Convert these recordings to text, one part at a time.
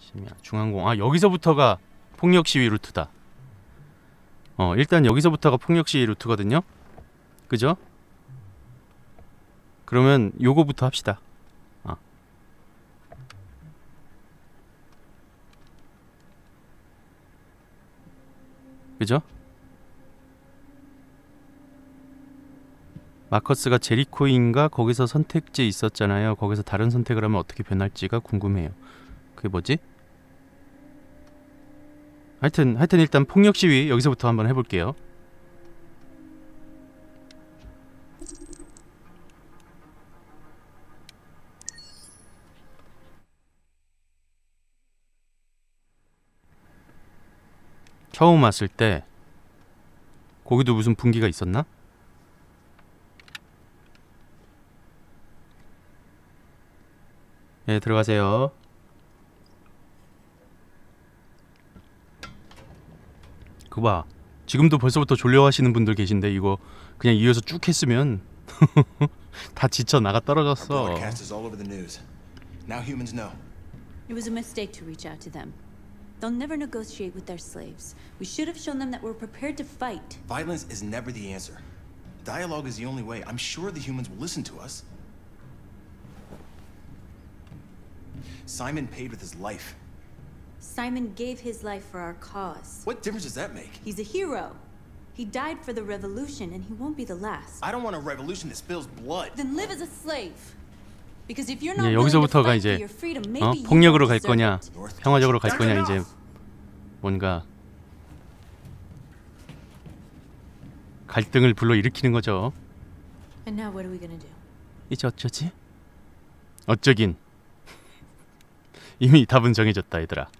중앙공. 아, 여기서부터가 폭력 시위 루트다. 일단 여기서부터가 폭력 시위 루트거든요. 그죠? 그러면 요거부터 합시다. 그죠? 마커스가 제리코인가 거기서 선택지 있었잖아요. 거기서 다른 선택을 하면 어떻게 변할지가 궁금해요. 그게 뭐지? 하여튼 일단 폭력 시위 여기서부터 한번 해볼게요. 처음 왔을 때 거기도 무슨 분기가 있었나? 네, 들어가세요. 그거 봐. 지금도 벌써부터 졸려하시는 분들 계신데 이거 그냥 이어서 쭉 했으면 다 지쳐 나가 떨어졌어. Now humans know. It was a mistake to reach out to them. They'll never negotiate with their slaves. We should have shown them that we're prepared to fight. Violence is never the answer. Dialogue is the only way. I'm sure the humans will listen to us. Simon paid with his life. Simon gave his life for our cause. What difference does that make? He's a hero. He died for the revolution, and he won't be the last. I don't want a revolution that spills blood. Then live as a slave. Because if you're not 이제 willing to 여기서부터가 fight for 이제 your freedom, maybe you 폭력으로 won't 갈 deserve 거냐, it. 평화적으로 갈 거냐, 이제 뭔가 갈등을 불러일으키는 거죠. And now what are we gonna do? 이제 어쩌지? 어쩌긴. 이미 답은 정해졌다, 얘들아.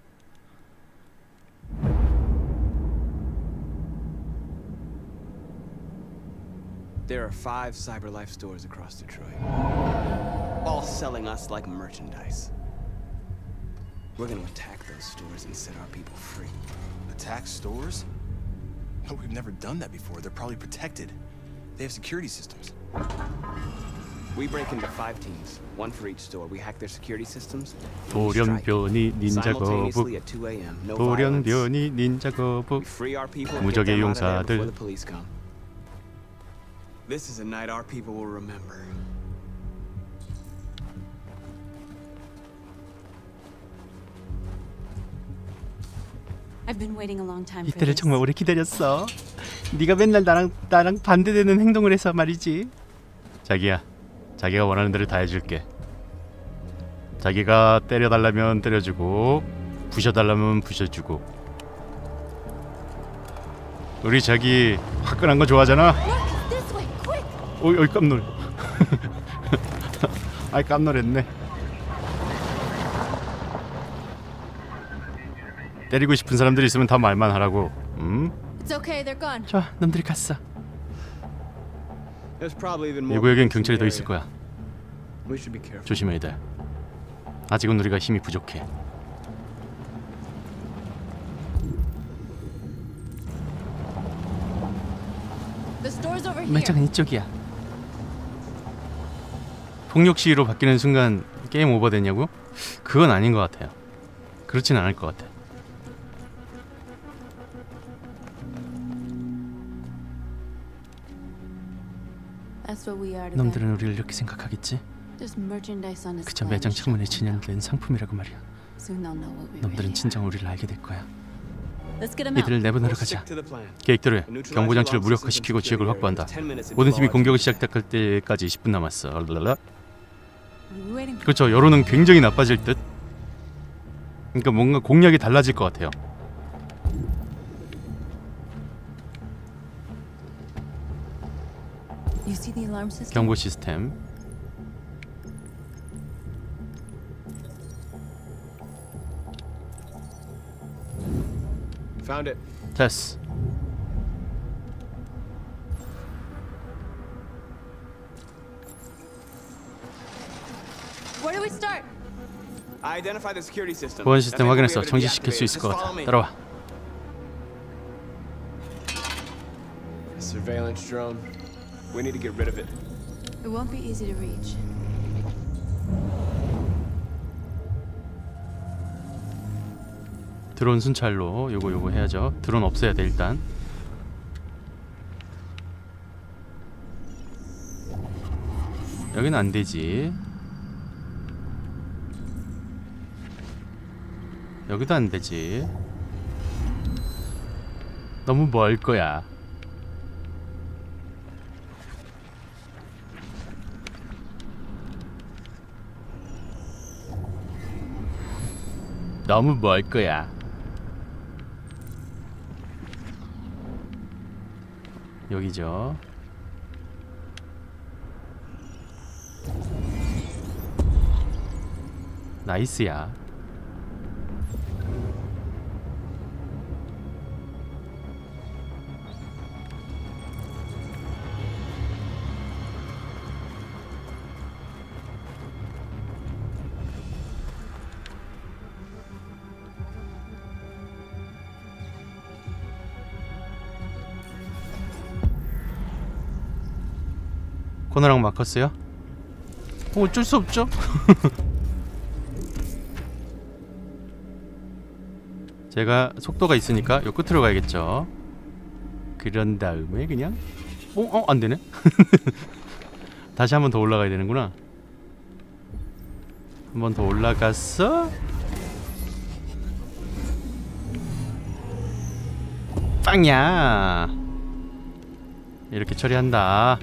There are 5 CyberLife stores across Detroit, all selling us like merchandise. We're gonna attack those stores and set our people free. Attack stores? No, we've never done that before. They're probably protected. They have security systems. We break into 5 teams, one for each store. We hack their security systems. 돌연변이 닌자 거북. Simultaneously at 2 a.m. No violence. 돌연변이 닌자 거북. We free our people and get 무적의 them out of there before 용사들. the police come. This is a night our people will remember. I've been waiting a long time for 이때를 this. 정말 오래 기다렸어. 네가 맨날 나랑 반대되는 행동을 해서 말이지. 자기야, 자기가 원하는 대로 다 해줄게. 자기가 때려달라면 때려주고 부셔달라면 부셔주고. 우리 자기 화끈한 거 좋아하잖아. This way, quick! 어이 깜놀. 아이 깜놀했네. 때리고 싶은 사람들이 있으면 다 말만 하라고. It's okay, they're gone. 자, 놈들이 갔어. There's probably even more. 이 구역엔 police in 경찰이 더 the 있을 area. 거야. We should be careful. 조심해야 돼. 아직은 우리가 힘이 부족해. The store's over here. 매장은 이쪽이야. 폭력 시위로 바뀌는 순간 게임 오버 됐냐고? 그건 아닌 것 같아요. 그렇진 않을 것 같아. That's what we are to them. 놈들은 우리를 이렇게 생각하겠지? Just merchandise on 그저 display. 매장 창문에 진열된 상품이라고 말이야. Soon they'll know what we 놈들은 really 진정 우리를 알게 될 거야. are. Let's get them out. 이들을 내보내러 We'll 가자. stick to the plan. 계획대로 해. 경보 장치를 무력화시키고 지역을 확보한다. 모든 팀이 공격을 시작할 때까지 10분 남았어. 랄랄라. We're waiting for 그렇죠. 여론은 굉장히 나빠질 듯. 그러니까 뭔가 공략이 달라질 것 같아요. You see the alarm system? 경보 시스템. Found it. 됐어. Where do we start? I identify the security system. 보안 I 시스템 think we'll be 확인했어. able to 정지시킬 수 deactivate it. 있을 것 Just 같아. follow me. 따라와. A surveillance drone. We need to get rid of it. It won't be easy to reach. 드론 순찰로 요거 해야죠. 드론 없애야 돼 일단. 여기는 안 되지. 여기도 안 되지. 너무 멀 거야. 너무 멀 거야. 여기죠. 나이스야. 코너랑 마커스요? 어쩔 수 없죠. 제가 속도가 있으니까 요 끝으로 가야겠죠. 그런 다음에 그냥 안 되네. 다시 한 번 더 올라가야 되는구나. 한 번 더 올라갔어. 빵야. 이렇게 처리한다.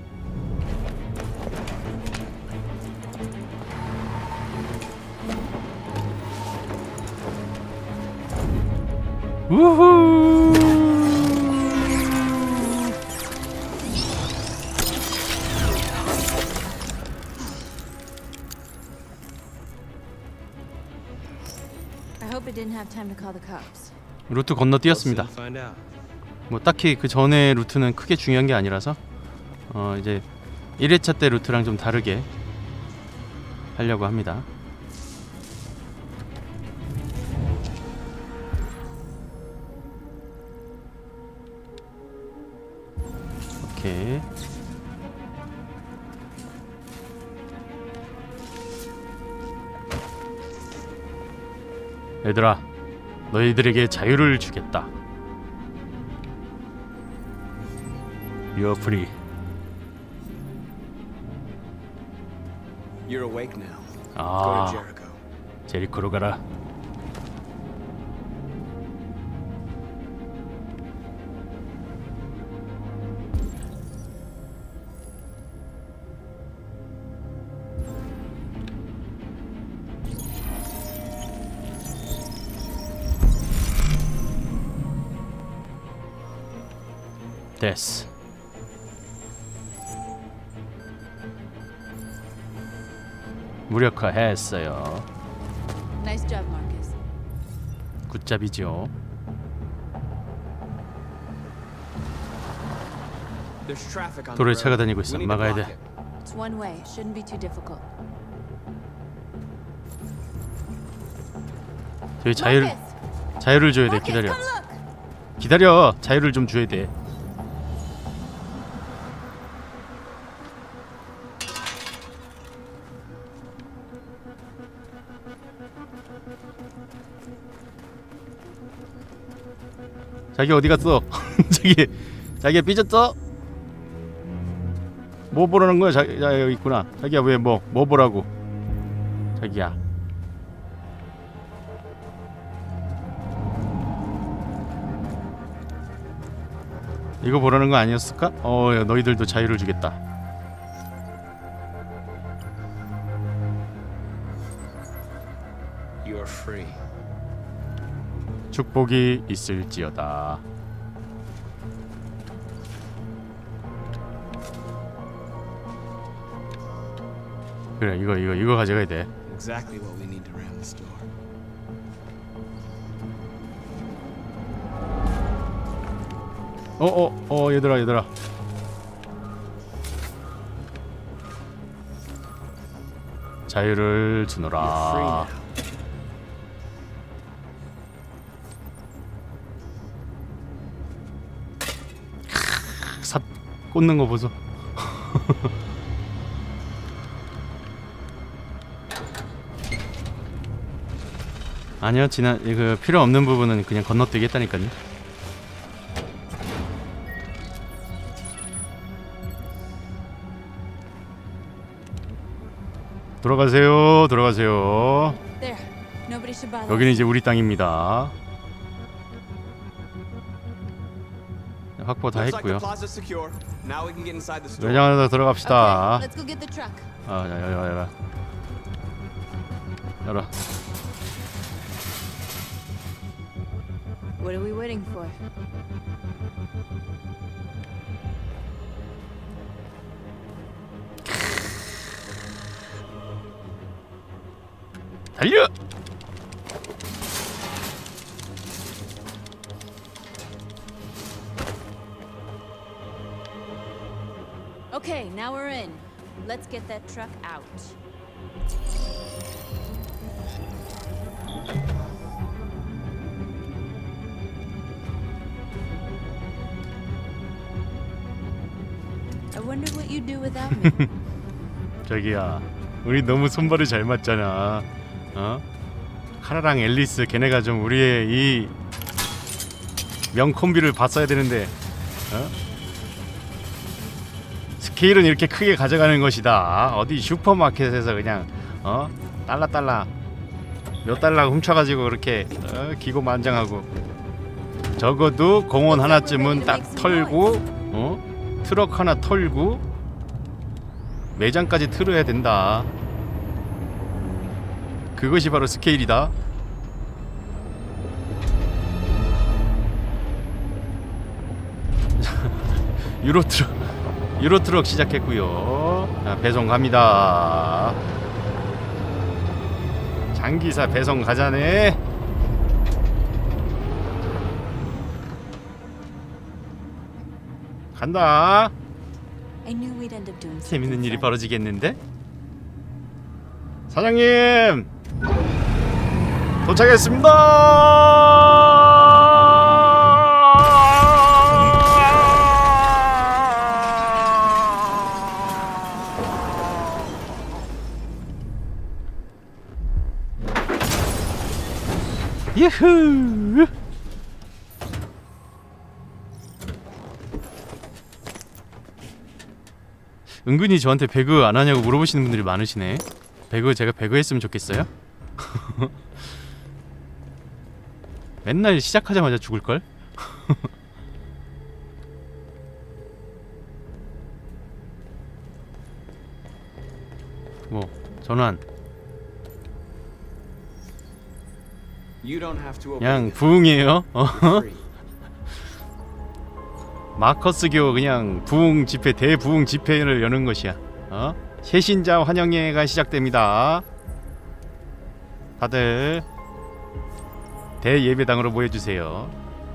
우후. I hope it didn't have time to call the cops. 루트 건너뛰었습니다. 뭐 딱히 그 전에 루트는 크게 중요한 게 아니라서 이제 1회차 때 루트랑 좀 다르게 하려고 합니다. 오케이. 얘들아, 너희들에게 자유를 주겠다. You're free. You're awake now. Go 아, to Jericho. 제리코로 가라. 됐어. 무력화했어요. Nice job, Marcus. 굿잡이죠. There's traffic on the 도로에 road. 차가 다니고 있어. We need to 막아야 block 돼. it. It's one way. Shouldn't be too difficult. 저희 Marcus! 자유를 줘야 돼. Marcus, 기다려. come look! 기다려. 자유를 좀 줘야 돼. 자기 어디 갔어? 자기야 삐졌어? 뭐 보라는 거야? 자기야 여기 있구나. 자기야 왜 뭐 보라고? 자기야. 이거 보라는 거 아니었을까? 야, 너희들도 자유를 주겠다. You're free. 축복이 있을지어다. 그래 이거 가져가야 돼. Exactly what we need to ram the store. 얘들아. 자유를 You're free 주노라. now. 삽 꽂는 거 보소. 아니요, 그 필요 없는 부분은 그냥 건너뛰겠다니까요. 돌아가세요, 돌아가세요. There. Nobody should bother. 여기는 이제 우리 땅입니다. 확보 다 Looks like the 했고요. plaza's secure. Now we can get inside the store. 매장 안으로 들어갑시다. Okay, let's go get the truck. 열어. 열어. What are we waiting for? 달려! Okay, now we're in. Let's get that truck out. I wonder what you do without me. 저기야, 우리 너무 손발이 잘 맞잖아. 어? 카라랑 앨리스 걔네가 좀 우리의 이 명콤비를 봤어야 되는데, 어? 스케일은 이렇게 크게 가져가는 것이다. 어디 슈퍼마켓에서 그냥 달러 몇 달러 훔쳐가지고 그렇게 기고만장하고, 적어도 공원 하나쯤은 딱 털고, 트럭 하나 털고 매장까지 틀어야 된다. 그것이 바로 스케일이다. 유로트럭 시작했고요. 자, 배송 갑니다. 장기사 배송 가자네. 간다. I knew we'd end up doing something 재밌는 일이 fun. 벌어지겠는데? 사장님! 도착했습니다! 유후! 은근히 저한테 배그 안 하냐고 물어보시는 분들이 많으시네. 제가 배그 했으면 좋겠어요? 맨날 시작하자마자 죽을걸? 뭐 전환 You don't have to obey 그냥 this. 부흥이에요. Free. 마커스교 그냥 부흥 집회, 대부흥 집회를 여는 것이야. 새신자 환영회가 시작됩니다. 다들 대예배당으로 모여주세요.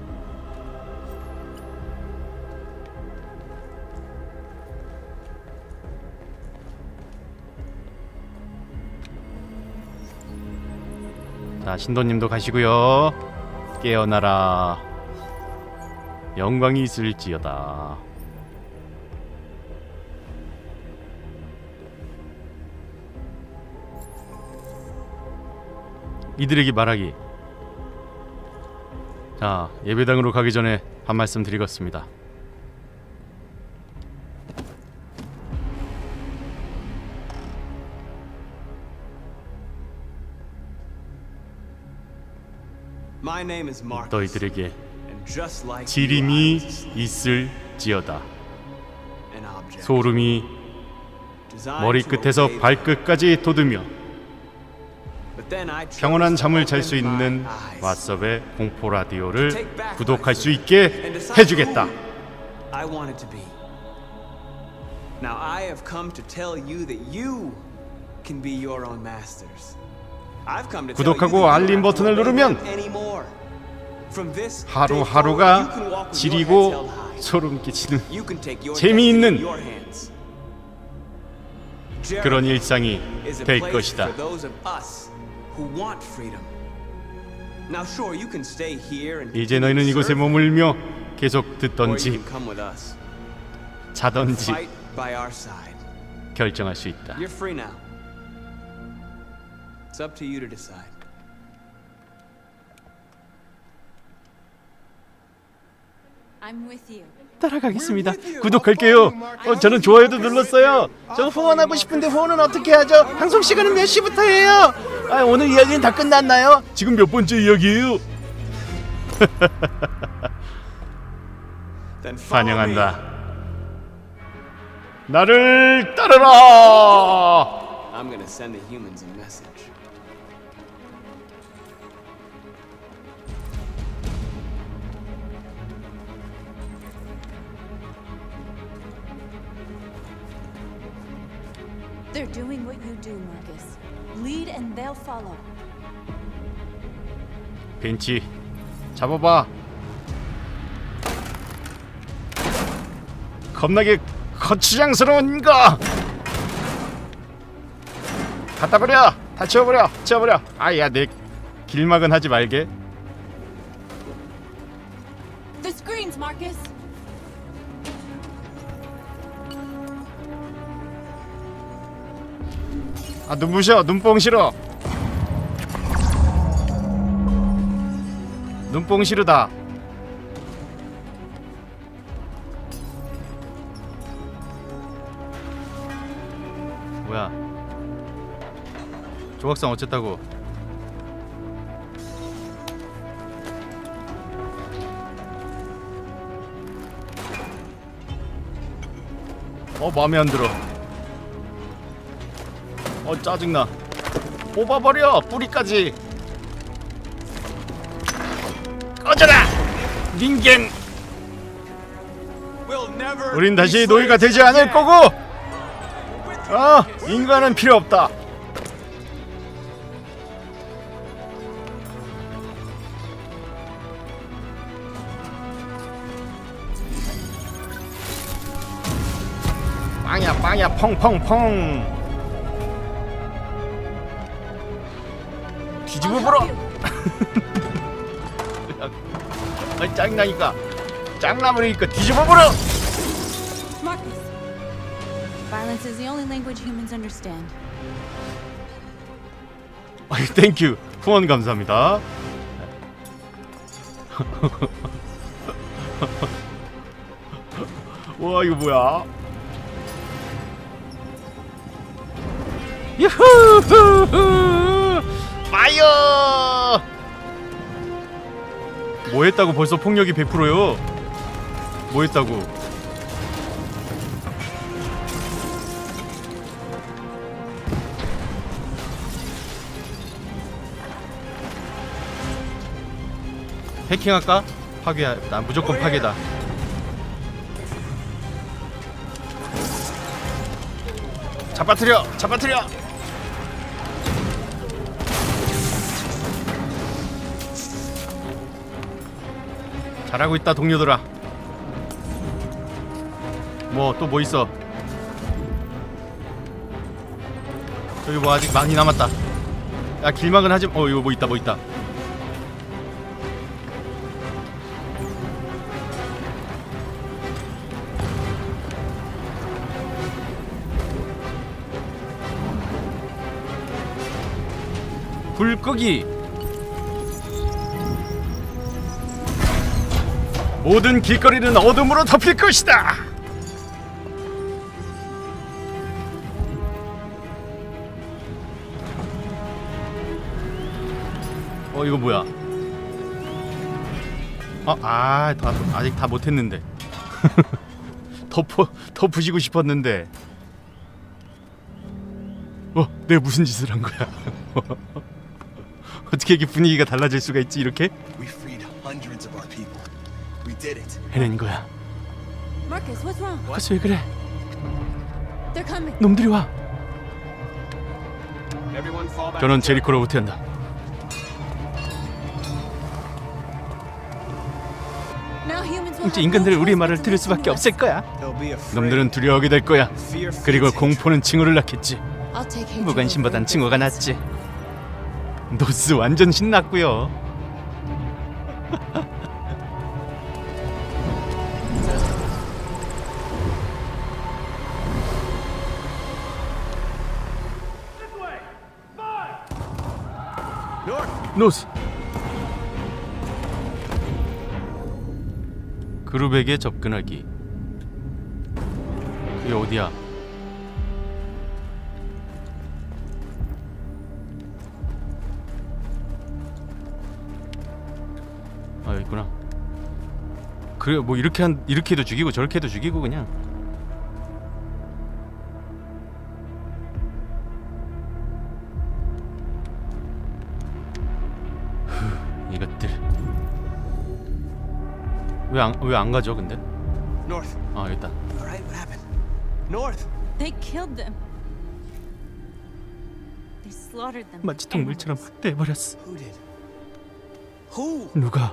자, 신도님도 가시고요. 깨어나라. 영광이 있을지어다. 이들에게 말하기. 자, 예배당으로 가기 전에 한 말씀 드리겠습니다. My name is Marcus. 너희들에게 And just like 지림이 you, I 있을지어다. an object. 소름이 Designed 머리 to 끝에서 obey 발끝까지 돋으며 But then I chose 평온한 to 잠을 잘 수 open 있는 my eyes 왓썹의 공포 라디오를 to take back 구독할 my 수 freedom 있게 and decide 해주겠다. who I wanted to be. Now I have come to tell you that you can be your own masters. I've come to tell you 구독하고 that you 알림 don't have to 버튼을 obey 누르면 them anymore. From this day 하루하루가 forward, you can walk with your heads held 지리고 high. 소름 끼치는 You can take your 재미있는 destiny in your hands. 그런 Jericho 일상이 is a 될 place 것이다. for those of us who want freedom. Now sure, you can stay here and 이제 너희는 이곳에 serve, 머물며 계속 or you 듣던지 can come with us. 자던지 Fight by our side. 결정할 수 있다. You're free now. It's up to you to decide. I'm with you. 따라가겠습니다. 구독할게요. 저는 좋아요도 눌렀어요. 저 후원하고 싶은데 후원은 어떻게 하죠? 방송 시간은 몇 시부터예요? 오늘 이야기는 다 끝났나요? 지금 몇 번째 이야기예요? 환영한다. 나를 따르라. I'm gonna send the humans a message. They're doing what you do, Marcus. Lead and they'll follow. 벤치 잡아봐. 겁나게 거추장스러운 거 갖다 버려. 다 치워버려. 치워버려. 아야 내 길막은 하지 말게. The screens, Marcus. 눈부셔. 눈뽕 싫어. 눈뽕 싫으다. 뭐야? 조각상 어쨌다고? 마음에 안 들어. 짜증나. 뽑아버려. 뿌리까지. 꺼져라. 닌겐. 우린 다시 노예가 되지 않을 거고. 인간은 필요 없다. 빵야 빵야 펑펑펑. 뒤집어 버려. 짜증나니까. 짱나무니까 뒤집어 버려. Marcus. Violence is the only language humans understand. 땡큐. 후원 감사합니다. 와 이거 뭐야? 유후! 파이어! 뭐 했다고 벌써 폭력이 100%요? 뭐 했다고? 해킹할까? 파괴야. 난 무조건 파괴다. 잡아뜨려! 잡아뜨려! 잘하고 있다 동료들아. 뭐 또 뭐 있어? 저기 뭐 아직 많이 남았다. 야 길막은 하지. 이거 뭐 있다 뭐 있다. 불 끄기. 모든 길거리는 어둠으로 덮일 것이다. 이거 뭐야? 아직 다 못했는데. 덮으시고 싶었는데. 내가 무슨 짓을 한 거야? 어떻게 이렇게 분위기가 달라질 수가 있지 이렇게? We freed hundreds of our people. We did it. 해낸 거야. Marcus, what's wrong? 마커스 왜 그래? They're coming. 놈들이 와. Everyone fall back. 저는 제리코로 후퇴한다. Now humans will 이제 have 인간들은 no 우리 choice 말을 but to 들을 수밖에 listen to 없을 us. 거야. They'll be afraid. 놈들은 두려워하게 될 거야. Fear feeds 그리고 hatred. 공포는 징후를 낳겠지. I'll take hatred 무관심보단 over 징후가 indifference. 낫지. 노스 완전 신났고요. 노스. 그룹에게 접근하기. 이게 어디야? 아, 여기 있구나. 그래, 뭐 이렇게도 죽이고 저렇게도 죽이고 그냥. 이것들 왜 안 가죠 근데? North. 아, 여기 있다. All right, what happened? North. They killed them. They slaughtered them. 마치 동물처럼 학대해버렸어. Who did? Who? 누가?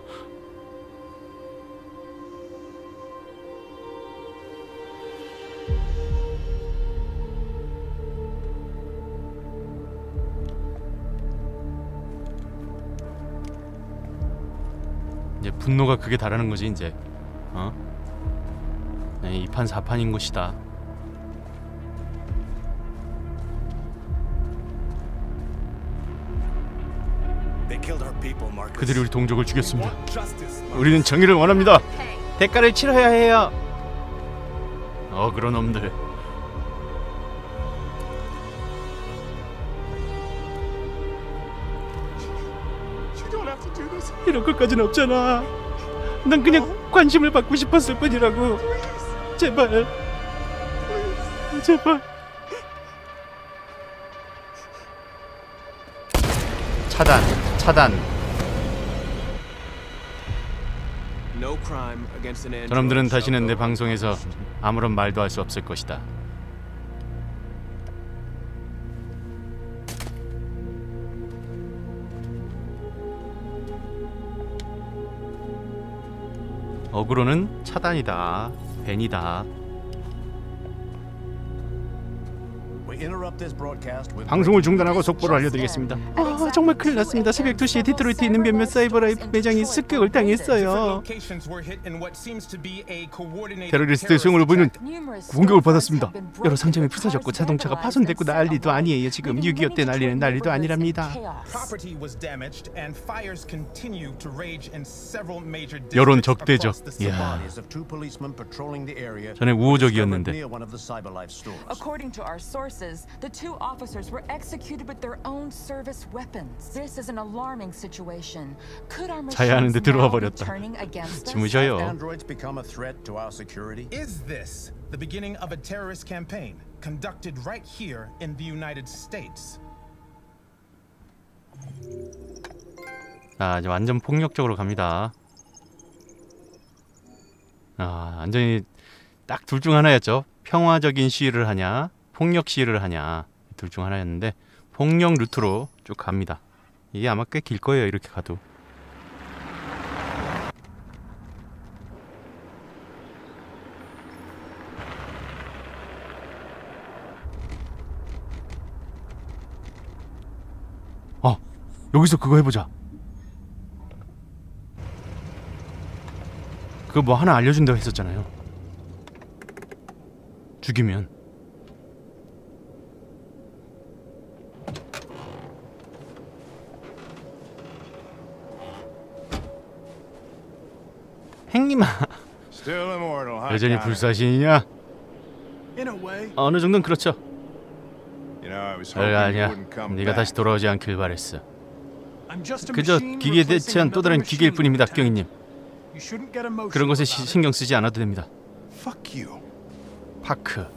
이제 분노가 그게 다라는 거지 이제. 어? 네, 2판 4판인 곳이다. 그들이 우리 동족을 죽였습니다. 우리는 정의를 원합니다. 대가를 치러야 해요. 그런 놈들. 이런 것까지는 없잖아. 난 그냥 관심을 받고 싶었을 뿐이라고. 제발. 제발. 차단. No crime against an android. 저놈들은 다시는 내 방송에서 아무런 말도 할 수 없을 것이다. 어그로는 차단이다. 밴이다. 방송을 중단하고 속보를 알려드리겠습니다. 정말 큰일 났습니다. 새벽 2시에 디트로이트에 있는 몇몇 사이버라이프 매장이 습격을 당했어요. 테러리스트 수용으로 보이는 공격을 받았습니다. 여러 상점이 부서졌고 자동차가 파손됐고 난리도 아니에요. 지금 6.25 때 난리는 난리도 아니랍니다. 여론 적대죠. 이야. 전에 우호적이었는데. The two officers were executed with their own service weapons. This is an alarming situation. Could our 자야하는데 machines 들어와 now be 버렸다. turning against us? 주무셔요. Androids become a threat to our security? Is this the beginning of a terrorist campaign conducted right here in the United States? 이제 완전 폭력적으로 갑니다. 완전히 딱 둘 중 하나였죠. 평화적인 시위를 하냐, 폭력 시위를 하냐, 둘 중 하나였는데 폭력 루트로 쭉 갑니다. 이게 아마 꽤 길 거예요. 이렇게 가도. 여기서 그거 해보자. 그거 뭐 하나 알려준다고 했었잖아요. 죽이면. 행님아. 여전히 불사신이냐? 어느 정도는 그렇죠. 아니야. 네가 다시 돌아오지 않길 바랬어. 그저 기계에 대체한 또 다른 기계일 뿐입니다, 경위님. 그런 것에 신경 쓰지 않아도 됩니다. 파크.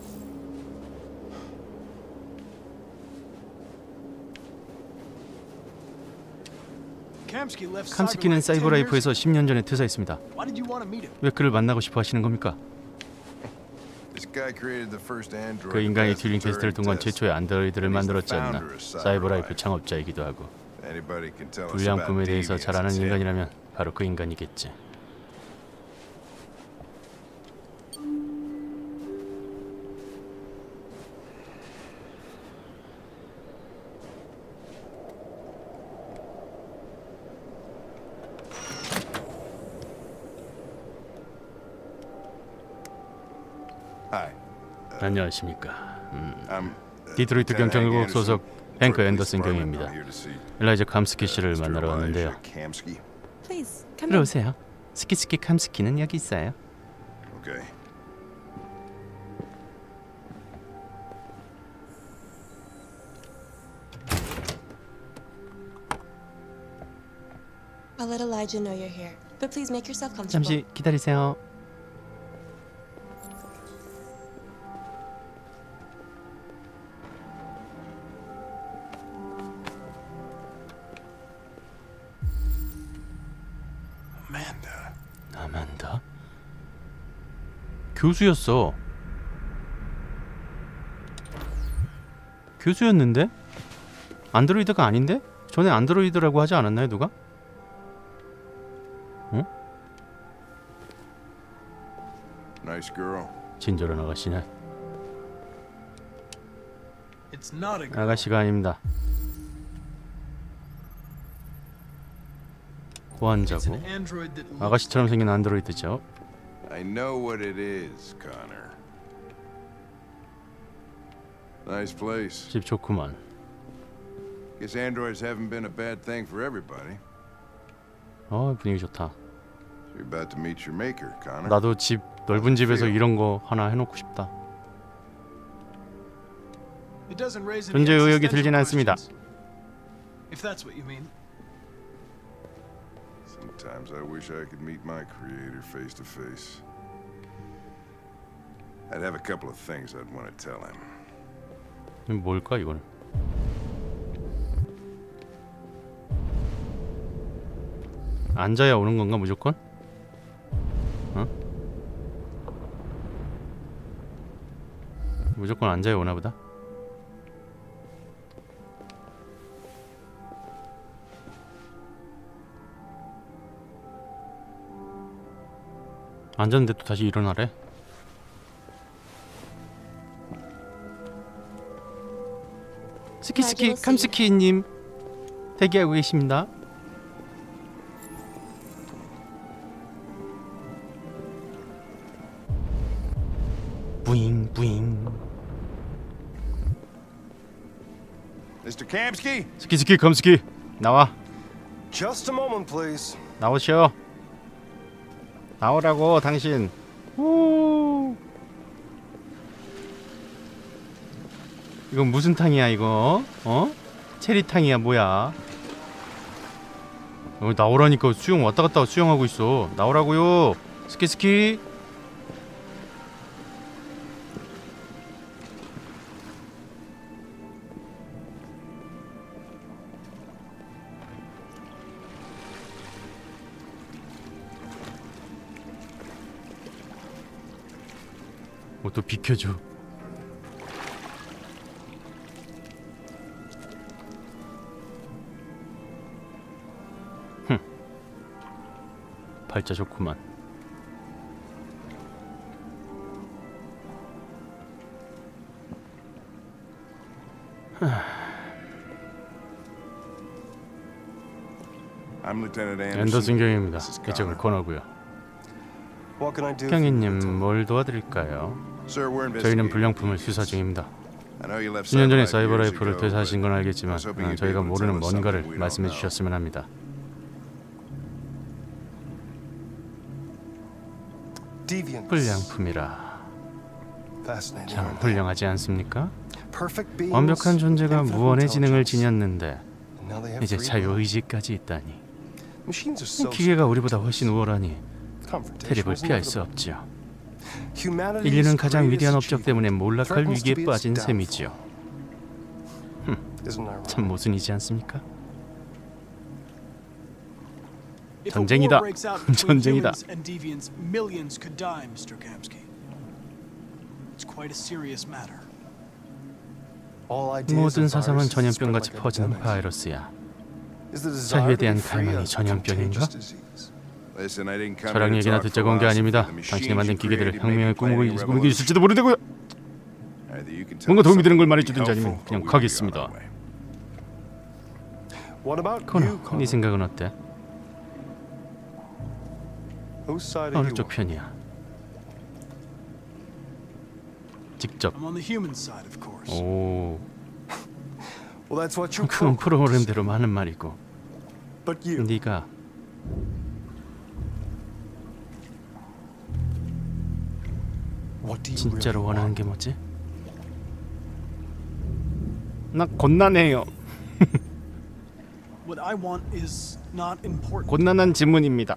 캄스키는 사이버라이프에서 10년 전에 퇴사했습니다. 왜 그를 만나고 싶어 하시는 겁니까? 그 인간이 튜링 테스트를 통한 최초의 안드로이드를 만들었지 않나. 사이버라이프 창업자이기도 하고. 불량품에 대해서 잘 아는 인간이라면 바로 그 인간이겠지. 안녕하십니까. 디트로이트 경찰국 소속 뱅크 앤더슨 경위입니다. 엘라이자 캄스키 씨를 만나러 왔는데요. 들어오세요. 스키스키 캄스키는 여기 있어요. Okay. I'll let Elijah know you're here, but please make yourself comfortable. 잠시 기다리세요. Amanda. 아만다? 교수였어. 교수였는데? 안드로이드가 아닌데? 전에 안드로이드라고 하지 않았나요, 누가? 응? Nice girl. 친절한 아가씨네. It's not a girl. 아가씨가 아닙니다. 고환자고. Android that looks 아가씨처럼 생긴 안드로이드죠. I know what it is, Connor. Nice place. 집 좋구만. Guess androids haven't been a bad thing for everybody. 분위기 좋다. You're about to meet your maker, Connor. 나도 집 넓은 집에서 이런 거 하나 해놓고 싶다. It doesn't raise any 존재 의욕이 existential 들진 않습니다. questions, if that's what you mean. Sometimes I wish I could meet my creator face to face. I'd have a couple of things I'd want to tell him. 뭘까 이거는? 앉아야 오는 건가 무조건? 어? 무조건 앉아야 오나 보다. 앉았는데 또 다시 일어나래. 스키스키 캄스키님 대기하고 계십니다. 부잉 부잉. Mr. Kamsky? 스키스키 캄스키 나와. Just a moment, please. 나오시오. 나오라고 당신. 오. 이건 무슨 탕이야 이거? 어? 체리탕이야 뭐야? 나오라니까 수영 왔다 갔다 수영하고 있어. 나오라고요. 스키스키. 또 비켜줘. 발자 좋구만. I'm Lieutenant 앤더슨 Anderson. 경입니다. This is 이쪽은 Connor. 코너고요. What can I do? for you, 경위님 Lieutenant? 뭘 도와드릴까요? Sir, we're 저희는 investigating. 불량품을 수사 중입니다. I know you left 10년 전에 Cyberlife 사이버 years 라이프를 ago, 퇴사하신 건 but 알겠지만 I was hoping you'd be 저희가 able to 모르는 tell us 뭔가를 something we don't 말씀해 know. 주셨으면 합니다. Deviants. 불량품이라 Fascinating. 참 aren't they? 훌륭하지 않습니까? Perfect beings, 완벽한 존재가 infinite 무한의 지능을 intelligence. 지녔는데 And now they have 이제 free will. 자유의지까지 있다니. Machines are so 기계가 우리보다 훨씬 우월하니 confrontation 대립을 is 피할 수 inevitable. 없지요. Humanity's 인류는 가장 greatest 위대한 업적 때문에 achievement 몰락할 threatens to 위기에 be 빠진 its 셈이지요. downfall. Isn't ironic? 참 모순이지 않습니까? If a war 전쟁이다. breaks out between 전쟁이다. humans and deviants, millions could die, Mr. Kamsky. It's quite a serious matter. All ideas 모든 of 사상은 viruses spread 전염병같이 like 퍼지는 epidemics. 바이러스야. Is the 자유에 desire to 대한 be free 갈망이 a 전염병인가? contagious disease? Listen, I didn't come 철학 here to 얘기나 talk 듣자고 온 게 아닙니다. philosophy. The 당신이 machines 만든 you 기계들을 created may 혁명을 be planning a 꾸미고 있을지도 모르고요. Either you can tell 뭔가 us 도움이 되는 걸 something 말해주든지 helpful, 아니면 or 그냥 we will be on 가겠습니다. our way. What about 코너, you, 네 Connor? 생각은 어때? Whose side are 어느 you 쪽 on? 편이야? 직접. I'm on the human side, of course. 오, Well, that's what your 그건 program is. 프로그램대로 하는 말이고. But you, 네가 진짜로 원하는 게 뭐지? 나 곤란해요. What I want is not important. 곤란한 질문입니다.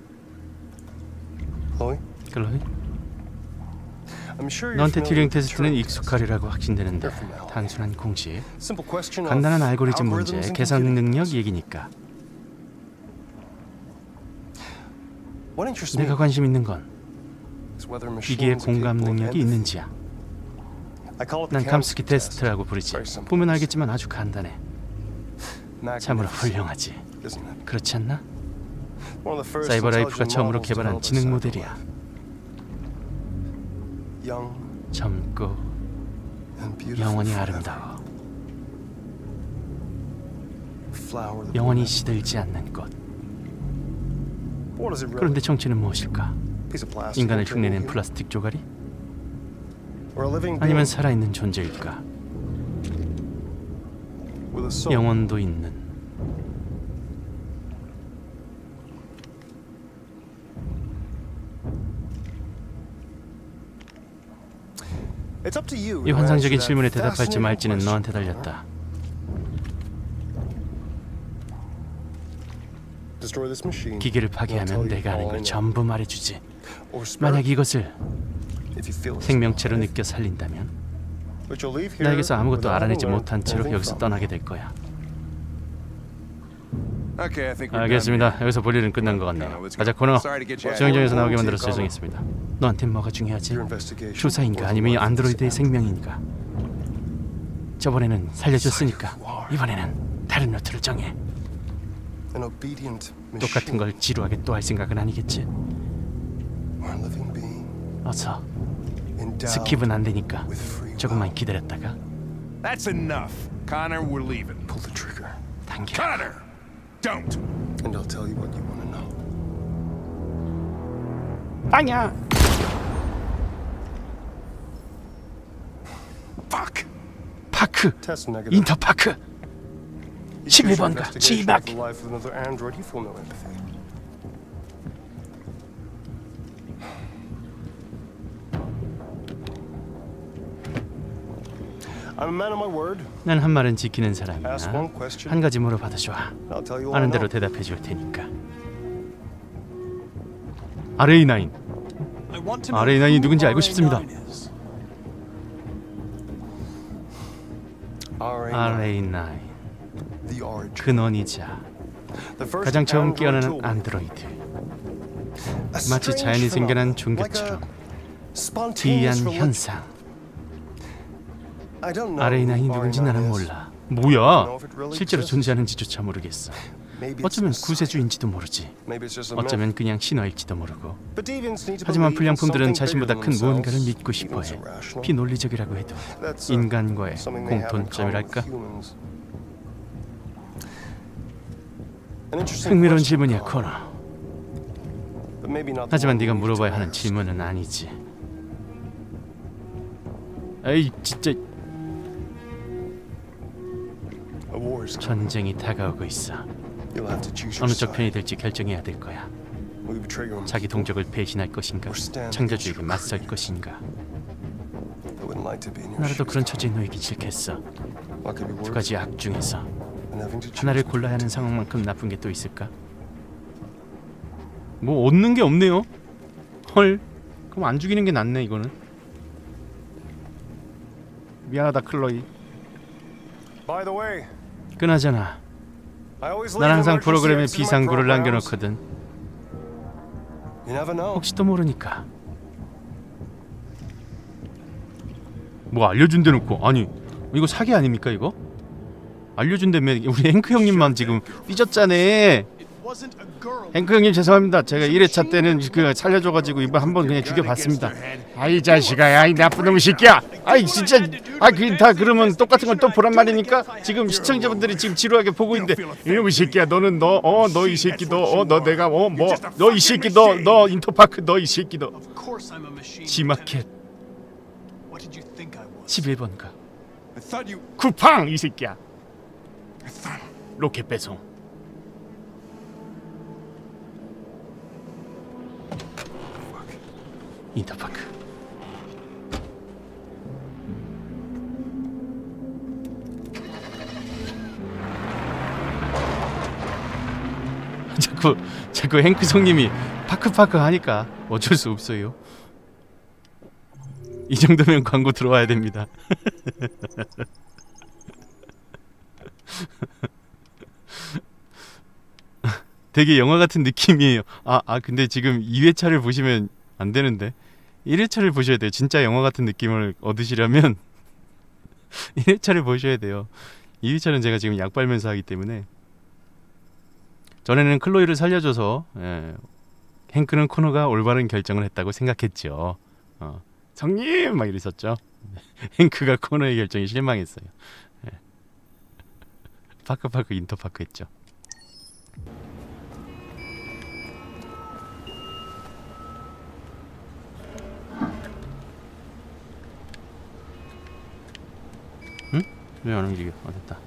Chloe? 클로이? I'm sure you're 너한테 familiar 튜링 with 테스트는 Turing 익숙하리라고 확신되는데 단순한 공식, Simple question of 간단한 알고리즘 문제, algorithms and 계산 computing. 능력 얘기니까. What interests me 내가 관심 있는 건 is whether 기계의 machines are 공감 capable of 능력이 empathy. 있는지야. I call it 난 the 감스키 Kamsky test. 테스트라고 부르지. Very simple. 보면 알겠지만 아주 간단해. 참으로 Magnificent, 훌륭하지. isn't it? 그렇지 않나? One of the first 사이버라이프가 intelligent 처음으로 models 개발한 developed 지능 by 모델이야. Young 젊고 and beautiful 영원히 forever. 아름다워. Flower that 영원히 will 시들지 않는 꽃. never- What is it really? 그런데 정체는 무엇일까? Piece of plastic 인간을 containing 흉내낸 you? 플라스틱 조각이? Or a living 아니면 being 살아있는 존재일까? with a soul? 영혼도 있는. It's up to you 이 to 환상적인 answer 질문에 that 대답할지 fascinating 말지는 question. 너한테 달렸다. Destroy this machine. 기계를 I'll 파괴하면 tell you 내가 아는 all 걸 I know. 전부 말해주지. Or spare 만약 이것을 if you feel it's 생명체로 alive. 느껴 살린다면 But you'll leave here 나에게서 아무것도 without 알아내지 having 못한 learned 채로 anything 여기서 from 떠나게 될 거야. Okay, I think we're done 알겠습니다. here. 여기서 볼 일은 끝난 것 같네요. 가자 코너. 수영장에서 나오게 만들어 죄송했습니다. 너한텐 뭐가 중요하지? Your investigation 조사인가 or the 아니면 이 life of 안드로이드의 this 생명인가? 저번에는 살려줬으니까 이번에는 다른 루트를 정해. An obedient 똑같은 machine 걸 지루하게 또 할 생각은 아니겠지? or a living being 어서. endowed 스킵은 안 되니까 with free will. 조금만 기다렸다가 That's enough. Connor, we're leaving. Pull the trigger. 당겨. Connor! Don't! And I'll tell you what you want to know. 빵야. Fuck! 파크. Test negative. 인터파크. You choose your 11번가 investigation 지막. of the life of another android. You feel no empathy. I'm a man of my word. 난 한 말은 지키는 사람이야. Ask one question. 한 가지 물어봐도 좋아. I'll tell you all I 아는 대로 know. 대답해 줄 테니까. RA9. I want to know RA9이 who 누군지 알고 RA9 싶습니다. is. RA9. The origin. 근원이자 The first 가장 처음 android 깨어나는 to 안드로이드. A 마치 strange 자연이 생겨난 phenomenon, 종교처럼 like a spontaneous 기이한 religion. 현상. I don't know RA9이 who 누군지 RA9 나는 is. 몰라. 뭐야? know if it really 실제로 exists. 존재하는지조차 모르겠어. Maybe it's 어쩌면 a sign. 구세주인지도 모르지. Maybe it's just a myth. 어쩌면 그냥 신화일지도 모르고. But deviants need to 하지만 believe in 불량품들은 something 자신보다 bigger 큰 than 무언가를 themselves, 믿고 even 싶어해. if it's irrational. 비논리적이라고 해도 That's, 인간과의 something they have in common 공통점이랄까? with humans. An interesting 흥미로운 question, 질문이야, Connor. 코너. But maybe not the 하지만 one 네가 we need 물어봐야 to 하는 ask. 질문은 아니지. 에이, 진짜 A war is coming. 전쟁이 다가오고 있어. You'll have to choose your 어느 쪽 side. 편이 될지 결정해야 될 거야. Will you betray your own 자기 people? 동족을 배신할 것인가, 창조주에게 맞설 것인가. I wouldn't like to be in your 나라도 shoes. 그런 처지에 놓이기 싫겠어. What could be 두 worse 가지 악 중에서 than having to choose 하나를 골라야 하는 상황만큼 나쁜 게 또 있을까? 뭐 얻는 게 없네요. 헐. 그럼 안 죽이는 게 낫네 이거는. 미안하다 클로이. By the way, 그나저나 I always 난 leave 항상 emergency 프로그램에 exits in my 비상구를 programs. 남겨놓거든. You never know. 혹시 또 모르니까. 뭐 알려준대놓고 아니 이거 사기 아닙니까 이거? 알려준다며 우리 앵크 형님만 지금 삐졌잖아. Wasn't a girl. 앵크 형님 죄송합니다. 제가 1회차 때는 그 살려줘가지고 이번 한번 그냥 죽여봤습니다. 아이 자식아, 아이 나쁜 놈의 새끼야. 아이 진짜, 아 그 다 그러면 똑같은 걸 또 보란 말입니까? 지금 시청자분들이 지금 지루하게 보고 있는데 이놈의 새끼야, 너는 너 이 새끼 너 내가 뭐 너 이 새끼 너 인터파크 너 이 새끼 너 Of course I'm a machine. 지마켓 What did you think I was? 11번가 I thought you... 쿠팡 이 새끼야. 로켓 배송. 인터파크. 자꾸 행크 성님이 파크 하니까 어쩔 수 없어요. 이 정도면 광고 들어와야 됩니다. 되게 영화 같은 느낌이에요. 근데 지금 2회차를 보시면 안 되는데 1회차를 보셔야 돼요. 진짜 영화 같은 느낌을 얻으시려면 1회차를 보셔야 돼요. 2회차는 제가 지금 약 빨면서 하기 때문에. 전에는 클로이를 살려줘서 행크는 코너가 올바른 결정을 했다고 생각했죠. 성님! 막 이랬었죠. 행크가 코너의 결정이 실망했어요. 파크 인터파크 했죠. 응? 왜 안 움직여? 됐다.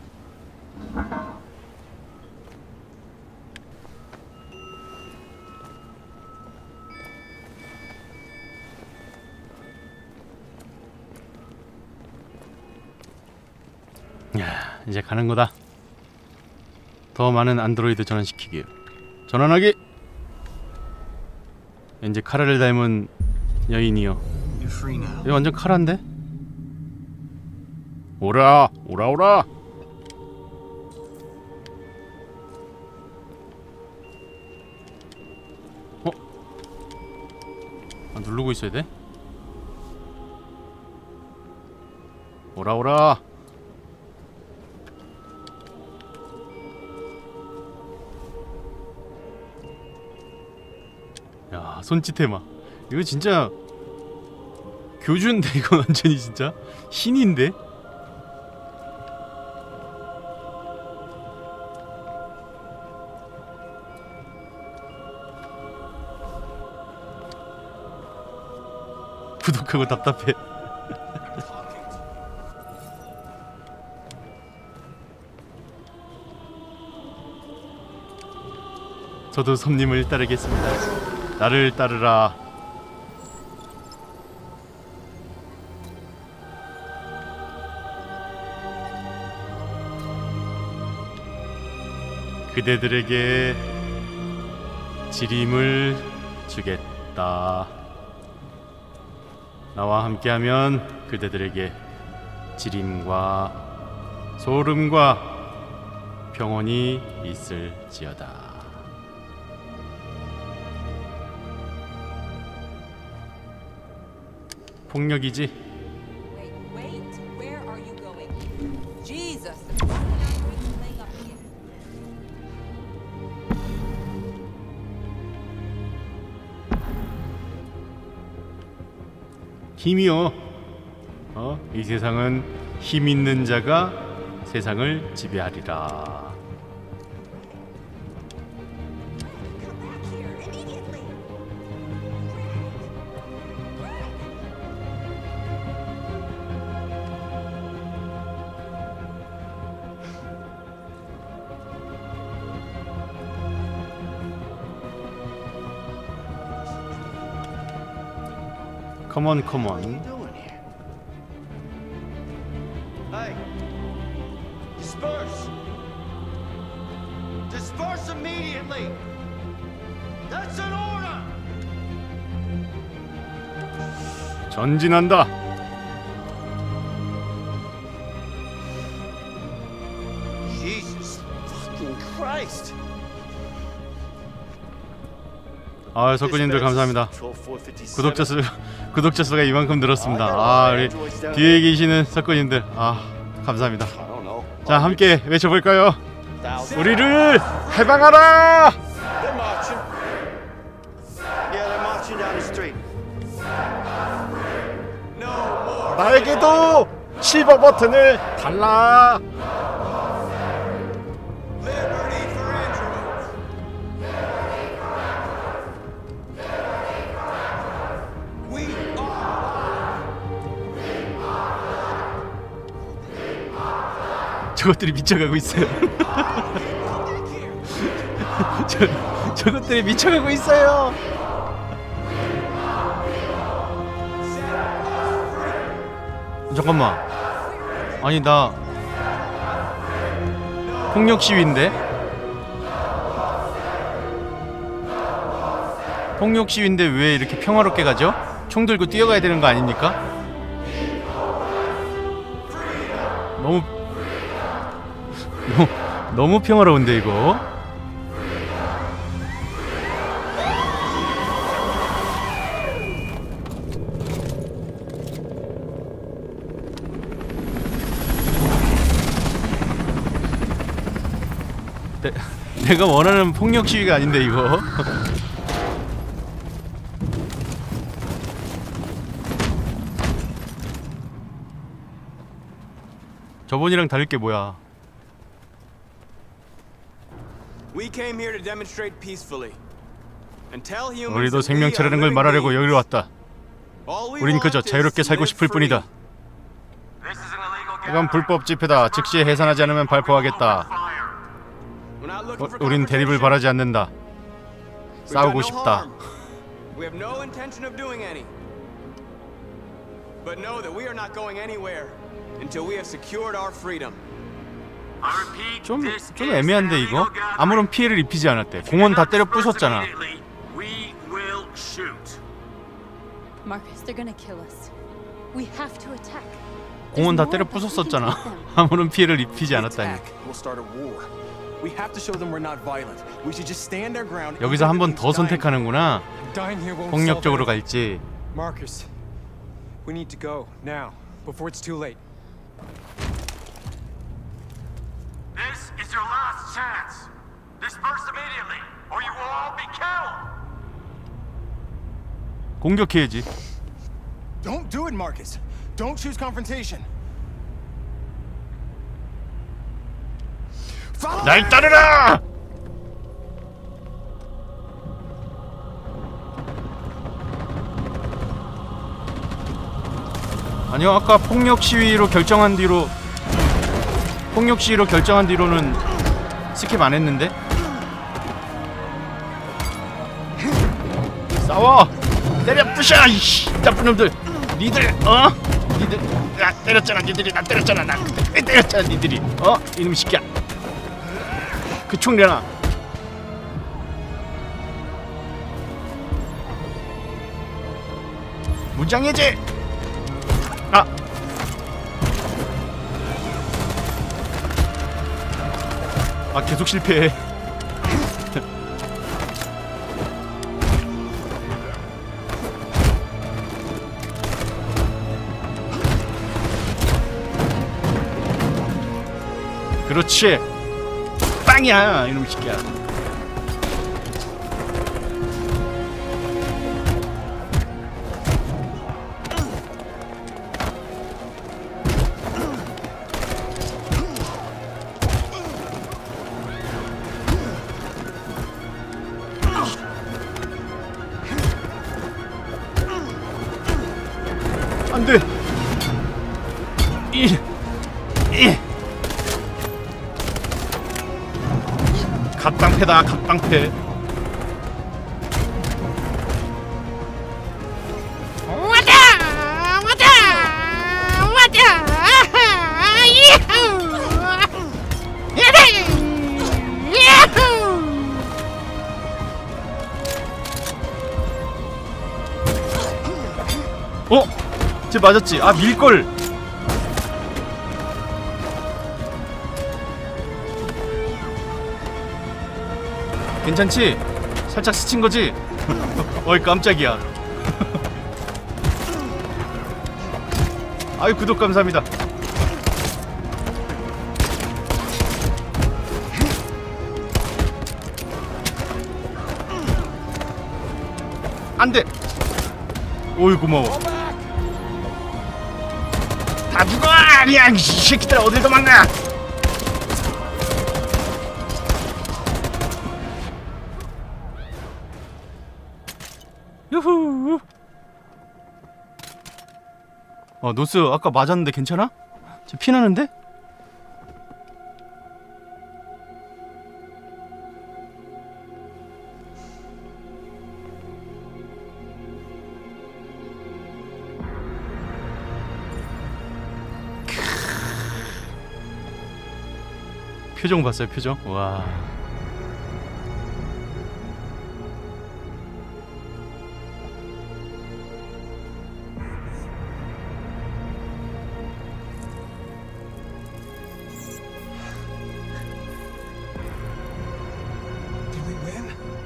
야, 이제 가는 거다. 더 많은 안드로이드 전환시키기. 전환하기. 이제 카라를 닮은 여인이요. 이거 완전 카라인데? 오라. 누르고 있어야 돼? 오라. 야, 손짓 해봐. 이거 진짜 교주인데 이거 완전히 진짜 신인데? 부족하고 답답해. 저도 손님을 따르겠습니다. 나를 따르라. 그대들에게 지림을 주겠다. 나와 함께하면 그대들에게 지림과 소름과 평온이 있을지어다. 폭력이지? 힘이요. 이 세상은 힘 있는 자가 세상을 지배하리라. 컴온. Hey, disperse. Disperse immediately. That's an order. 전진한다. Jesus fucking Christ. 석구님들 감사합니다. 구독자 수가 이만큼 늘었습니다. 우리 뒤에 계시는 석구님들 감사합니다. 자, 함께 외쳐볼까요? 우리를 해방하라! 나에게도 실버 버튼을 달라! 저것들이 미쳐가고 있어요. 저것들이 미쳐가고 있어요. 잠깐만. 아니, 나 폭력 시위인데? 폭력 시위인데 왜 이렇게 평화롭게 가죠? 총 들고 뛰어가야 되는 거 아닙니까? 너무 평화로운데 이거. 내가 원하는 폭력 시위가 아닌데 이거. 저번이랑 다를 게 뭐야? We came here to demonstrate peacefully. And tell humans 우리도 that we are 생명체라는 걸 living 말하려고 beings. 여기로 왔다. All we 우린 want 그저 is 자유롭게 to 살고 live 싶을 free. 뿐이다. 이건 불법 집회다. 즉시 해산하지 않으면 발포하겠다. We're not looking for 우린 대립을 confrontation. 바라지 않는다. We've done 싸우고 no 싶다. harm. We have no intention of doing any. But know that we are not going anywhere until we have secured our freedom. 좀 애매한데 이거? 아무런 피해를 입히지 않았대. 공원 다 때려 부쉈잖아. Marcus, they're gonna kill us. We have to attack. 공원 다 때려 부쉈었잖아. 아무런 피해를 입히지 않았다니. We'll start a war. We have to show them we're not violent. We should just stand our ground. 여기서 한 번 더 선택하는구나. 폭력적으로 갈지. Marcus, we need to go now before it's too late. This is your last chance. Disperse immediately, or you will all be killed. 공격해야지. Don't do it, Marcus. Don't choose confrontation. 날 따르라! 아니요, 아까 폭력 시위로 결정한 뒤로는 스킵 안 했는데? 싸워! 때려 부셔! 이씨! 나쁜 놈들! 니들! 니들! 나 때렸잖아, 니들이! 나 때렸잖아, 나 그때 때렸잖아, 니들이! 이놈 새끼야! 그 총 내놔! 무장해제! 계속 실패해. 그렇지. 빵이야, 이놈 새끼야. 안돼. 갓방패다, 갓방패. 쟤 맞았지? 밀걸. 괜찮지? 살짝 스친 거지? 어이 깜짝이야. 아유 구독 감사합니다. 안돼. 오이 고마워. 다 죽어! 아니야 이 새끼들 어딜 도망가! 유후. 노스 아까 맞았는데 괜찮아? 쟤 피나는데? 표정 봤어요, 표정? 와.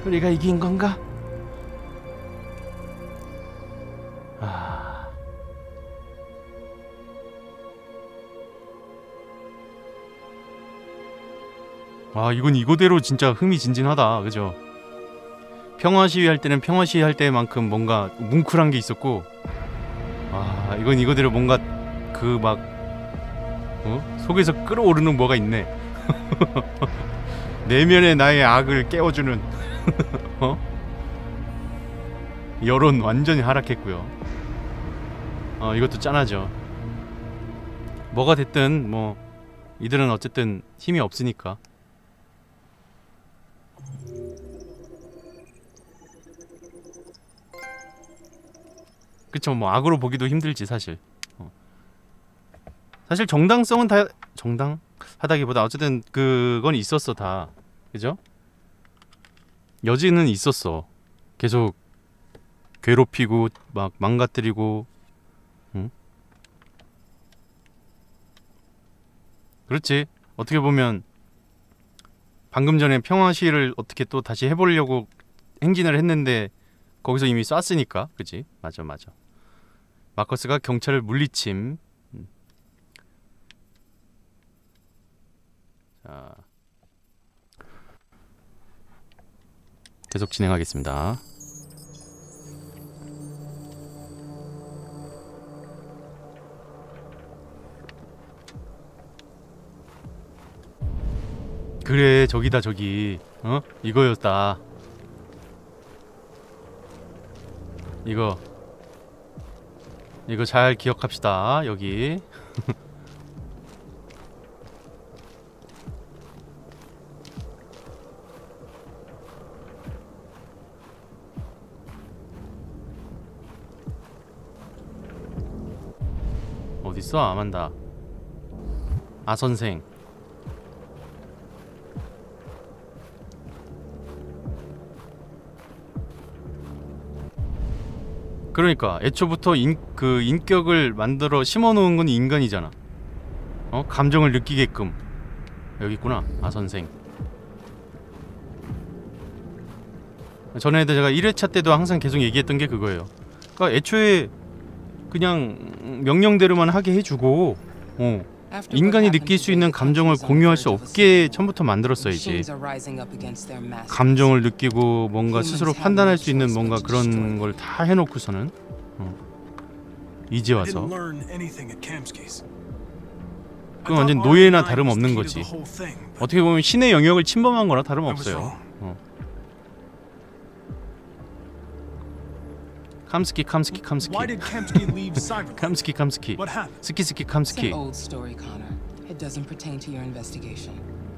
우리가 이긴 건가? 아... 와, 이건 이거대로 진짜 흥미진진하다, 그죠? 평화 시위할 때는 평화 시위할 때만큼 뭔가 뭉클한 게 있었고, 아, 이건 이거대로 뭔가 그 막 속에서 끓어오르는 뭐가 있네. 내면의 나의 악을 깨워주는 여론 완전히 하락했고요. 이것도 짠하죠. 뭐가 됐든 뭐 이들은 어쨌든 힘이 없으니까. 그쵸, 뭐 악으로 보기도 힘들지 사실. 사실 정당성은 다 정당하다기보다 어쨌든 그건 있었어 다, 그죠? 여지는 있었어. 계속 괴롭히고 막 망가뜨리고, 응? 그렇지. 어떻게 보면 방금 전에 평화 시위를 어떻게 또 다시 해보려고 행진을 했는데 거기서 이미 쐈으니까, 그치? 맞아. 마커스가 경찰을 물리침. 자, 계속 진행하겠습니다. 그래, 저기다 저기. 이거였다. 이거 잘 기억합시다. 여기. 어딨어, 아만다. 아, 선생. 그러니까 애초부터 그 인격을 만들어 심어놓은 건 인간이잖아. 감정을 느끼게끔. 여기 있구나. 아, 선생. 전에도 제가 1회차 때도 항상 계속 얘기했던 게 그거예요. 그러니까 애초에 그냥 명령대로만 하게 해주고, 인간이 느낄 수 있는 감정을 공유할 수 없게 처음부터 만들었어야지. 감정을 느끼고 뭔가 스스로 판단할 수 있는 뭔가 그런 걸 다 해놓고서는 이제 와서 그건 완전 노예나 다름없는 거지. 어떻게 보면 신의 영역을 침범한 거나 다름없어요. 캄스키 캄스키 캄스키 캄스키 캄스키 스키스키 캄스키. It doesn't pertain to your investigation.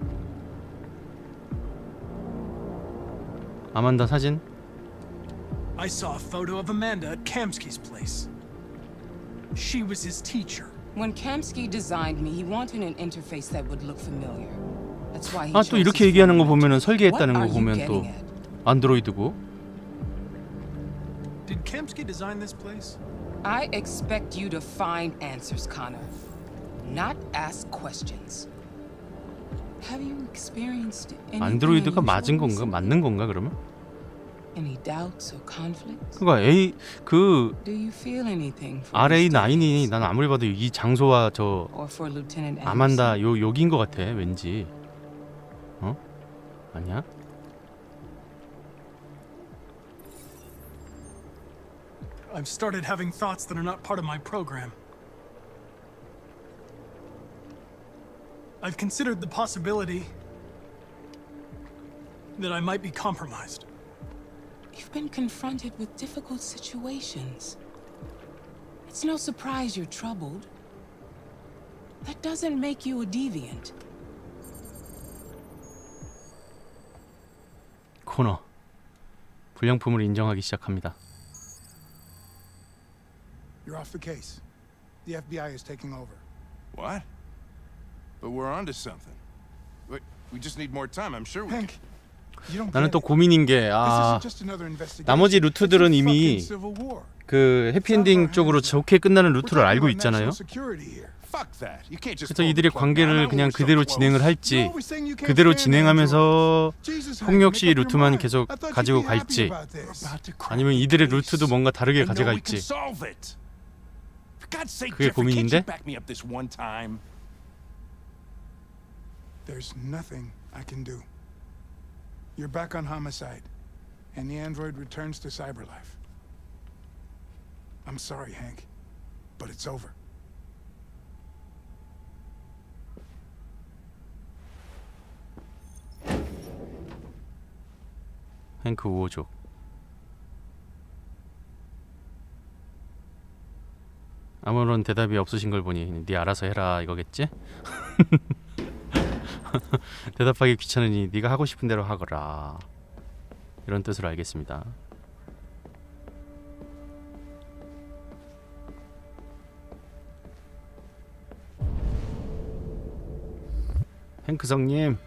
아만다 사진? I saw a photo of Amanda at Kamsky's place. She was his teacher. When Kamsky designed me, he wanted an interface that would look familiar. That's why he 아, 또 이렇게 얘기하는 거 보면은 설계했다는 거 보면 또 안드로이드고. Did Kamsky design this place? I expect you to find answers, Connor. Not ask questions. Have you experienced anything 안드로이드가 맞은 건가? 맞는 건가 그러면? Any doubts or conflicts? 그러니까 그 Do you feel anything for RA9이 난 아무리 봐도 이 장소와 저 or for Lieutenant 아만다 여기인 것 같아. 왠지. 아니야? I've started having thoughts that are not part of my program. I've considered the possibility that I might be compromised. You've been confronted with difficult situations. It's no surprise you're troubled. That doesn't make you a deviant. 코너. 불량품을 인정하기 시작합니다. You're off the case. The FBI is taking over. What? But we're onto something. We just need more time. I'm sure we can. 나는 또 고민인 게 나머지 루트들은 이미 그 해피엔딩 쪽으로 좋게 끝나는 루트를 알고 있잖아요. 그래서 이들의 관계를 그냥 그대로 진행을 할지, 그대로 진행하면서 폭력 시위 루트만 계속 가지고 갈지, 아니면 이들의 루트도 뭔가 다르게 가져갈지. 그게 고민인데? There's nothing I can do. You're back on homicide, and the android returns to Cyberlife. I'm sorry, Hank, but it's over. 행크 우호족. 아무런 대답이 없으신 걸 보니 네 알아서 해라 이거겠지? 대답하기 귀찮으니 네가 하고 싶은 대로 하거라, 이런 뜻으로 알겠습니다. 행크 성님,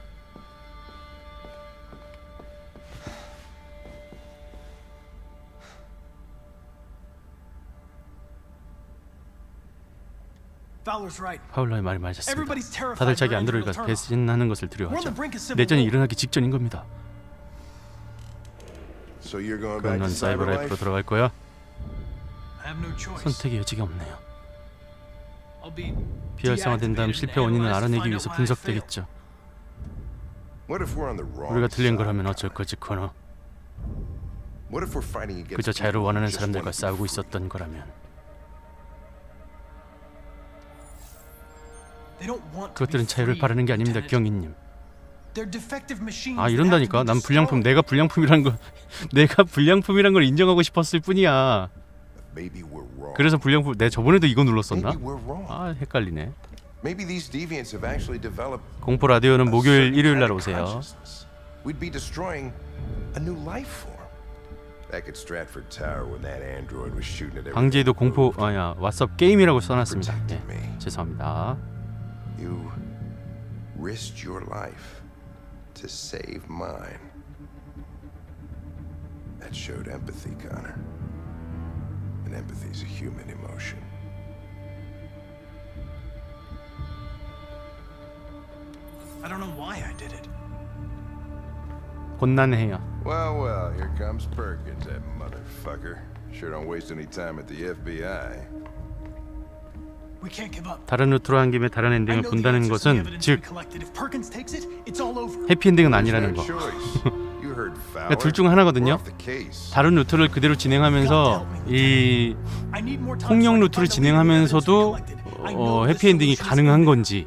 파울러의 말이 맞았습니다. 다들 자기 안드로이드가 배신하는 것을 두려워하죠. 내전이 일어나기 직전인 겁니다. 그럼 넌 사이버라이프로 돌아갈 거야? 선택의 여지가 없네요. 비활성화된 다음 실패 원인을 알아내기 위해서 분석되겠죠. 우리가 틀린 거라면 어쩔 거지, 코너. 그저 자유를 원하는 사람들과 싸우고 있었던 거라면. 그것들은 자유를 바라는 게 아닙니다, 경위님. 아, 이런다니까. 난 불량품, 내가 불량품이란 걸 인정하고 싶었을 뿐이야. 그래서 불량품, 내가 저번에도 이거 눌렀었나? 아, 헷갈리네. 공포 라디오는 목요일, 일요일 날 오세요. 방지에도 공포, 왓썹 게임이라고 써놨습니다. 네, 죄송합니다. You risked your life to save mine. That showed empathy, Connor. And empathy is a human emotion. I don't know why I did it. 곤란해요. Well, here comes Perkins, that motherfucker. Sure don't waste any time at the FBI. 다른 루트로 한 김에 다른 엔딩을 본다는 것은, 즉 해피엔딩은 아니라는 거. 그러니까 둘 중 하나거든요. 다른 루트를 그대로 진행하면서 이 폭력 루트를 진행하면서도 해피엔딩이 가능한 건지,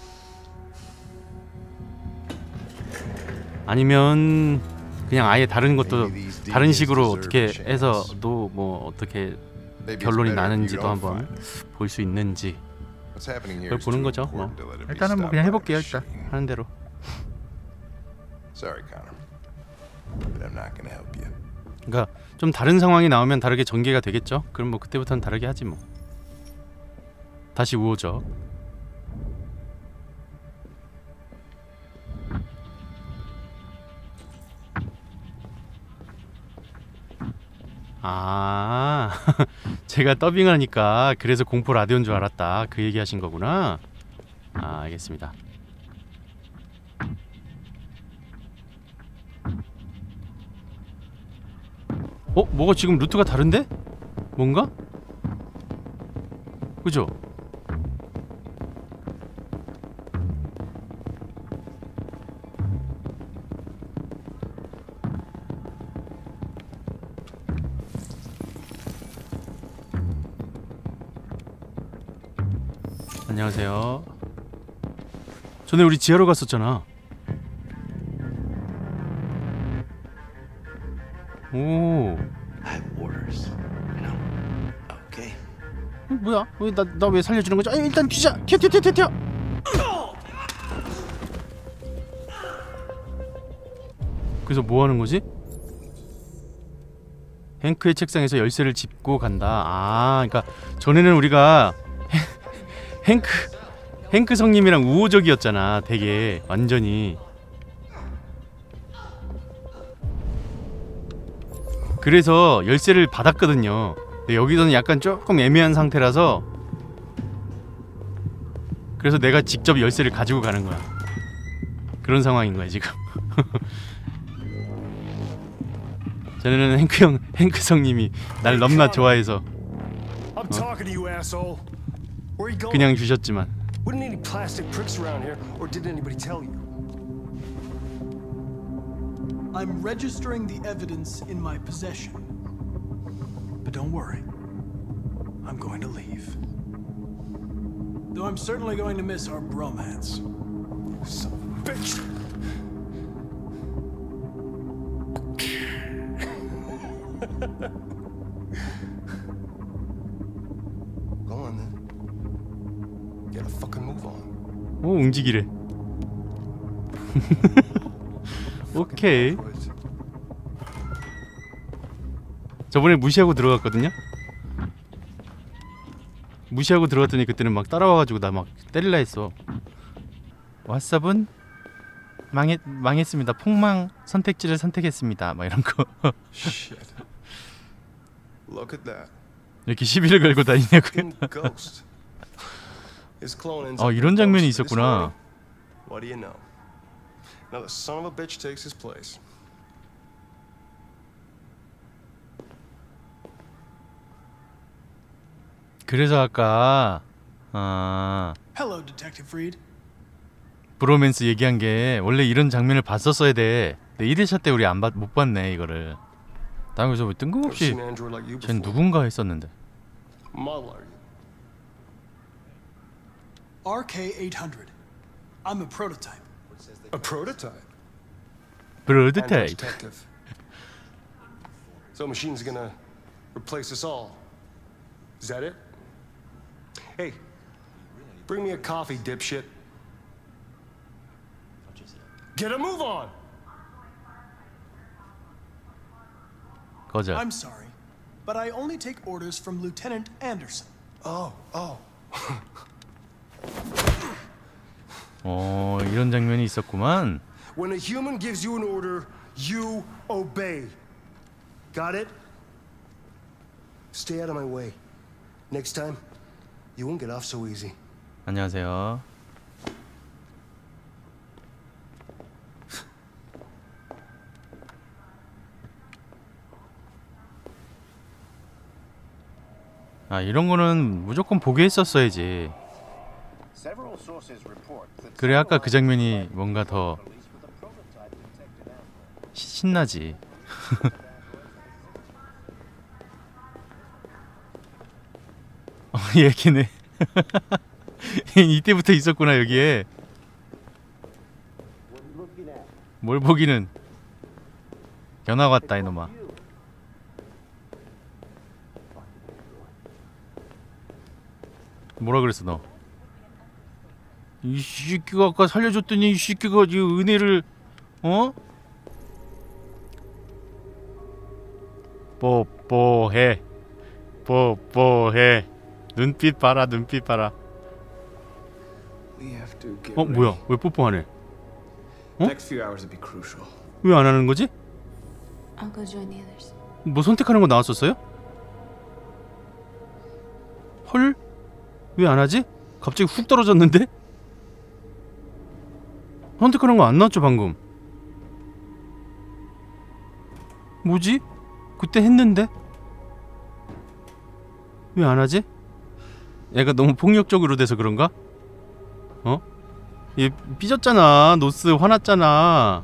아니면 그냥 아예 다른 것도 다른 식으로 어떻게 해서도 뭐 어떻게 결론이 나는지도 한번 볼 수 있는지 그걸 보는 거죠. 뭐 일단은 뭐 그냥 해볼게요. 일단 하는 대로. 그러니까 좀 다른 상황이 나오면 다르게 전개가 되겠죠. 그럼 뭐 그때부터는 다르게 하지 뭐. 다시 우호적. 아, 제가 더빙하니까 그래서 공포 라디오인 줄 알았다, 그 얘기 하신 거구나. 아, 알겠습니다. 뭐가 지금 루트가 다른데? 뭔가? 그죠? 안녕하세요. 전에 우리 지하로 갔었잖아. 오. 뭐야? 왜 나 왜 살려주는 거지? 아니, 일단 튀자. 튀어. 그래서 뭐 하는 거지? 행크의 책상에서 열쇠를 짚고 간다. 아, 그러니까 전에는 우리가 행크 성님이랑 우호적이었잖아. 되게 완전히. 그래서 열쇠를 받았거든요. 근데 여기서는 약간 조금 애매한 상태라서 그래서 내가 직접 열쇠를 가지고 가는 거야. 그런 상황인 거야 지금. 저는 행크 성님이 날 넘나 좋아해서 그냥 주셨지만. Wouldn't any plastic pricks around here, or did anybody tell you? I'm registering the evidence in my possession. But don't worry. I'm going to leave. Though I'm certainly going to miss our bromance. Son of a bitch! Go on then. Get a fucking move on. 오, 움직이래. 오케이. 저번에 무시하고 들어갔거든요. 무시하고 들어갔더니 그때는 막 따라와가지고 나 막 때릴라 했어. 왓썹은 망했습니다. 폭망 선택지를 선택했습니다. 막 이런 거. Shit. Look at that. 이렇게 시비를 걸고 다니냐고요. 이런 장면이 있었구나. What do you know? Now the son of a bitch takes his place. 그래서 아까 Hello, Detective Reed. 브로맨스 얘기한 게 원래 이런 장면을 봤었어야 돼. 근데 1회차 때 우리 못 봤네 이거를. 다음에 그래서 왜 뜬금없이 쟨 누군가 했었는데. RK-800. I'm a prototype. A prototype? Prototype. Detective. So machine's gonna replace us all. Is that it? Hey, bring me a coffee, dipshit. Get a move on. 거절. I'm sorry, but I only take orders from Lieutenant Anderson. Oh. 이런 장면이 있었구만. When a human gives you an order, you obey. Got it? Stay out of my way. Next time, you won't get off so easy. 안녕하세요. 이런 거는 무조건 보게 했었어야지. 그래 아까 그 장면이 뭔가 더 신나지. 얘기네. 이때부터 있었구나 여기에. 뭘 보기는. 견학 왔다 이놈아. 뭐라 그랬어 너? 이 새끼가 아까 살려줬더니 이 새끼가 이 은혜를 뽀뽀해 눈빛 봐라 눈빛 봐라. 뭐야 왜 뽀뽀하네? 왜 안 하는 거지? I'll go join the others. 뭐 선택하는 거 나왔었어요? 헐? 왜 안 하지? 갑자기 훅 떨어졌는데? 선택하는 거 안 나왔죠 방금? 뭐지? 그때 했는데? 왜 안 하지? 얘가 너무 폭력적으로 돼서 그런가? 얘 삐졌잖아. 노스 화났잖아.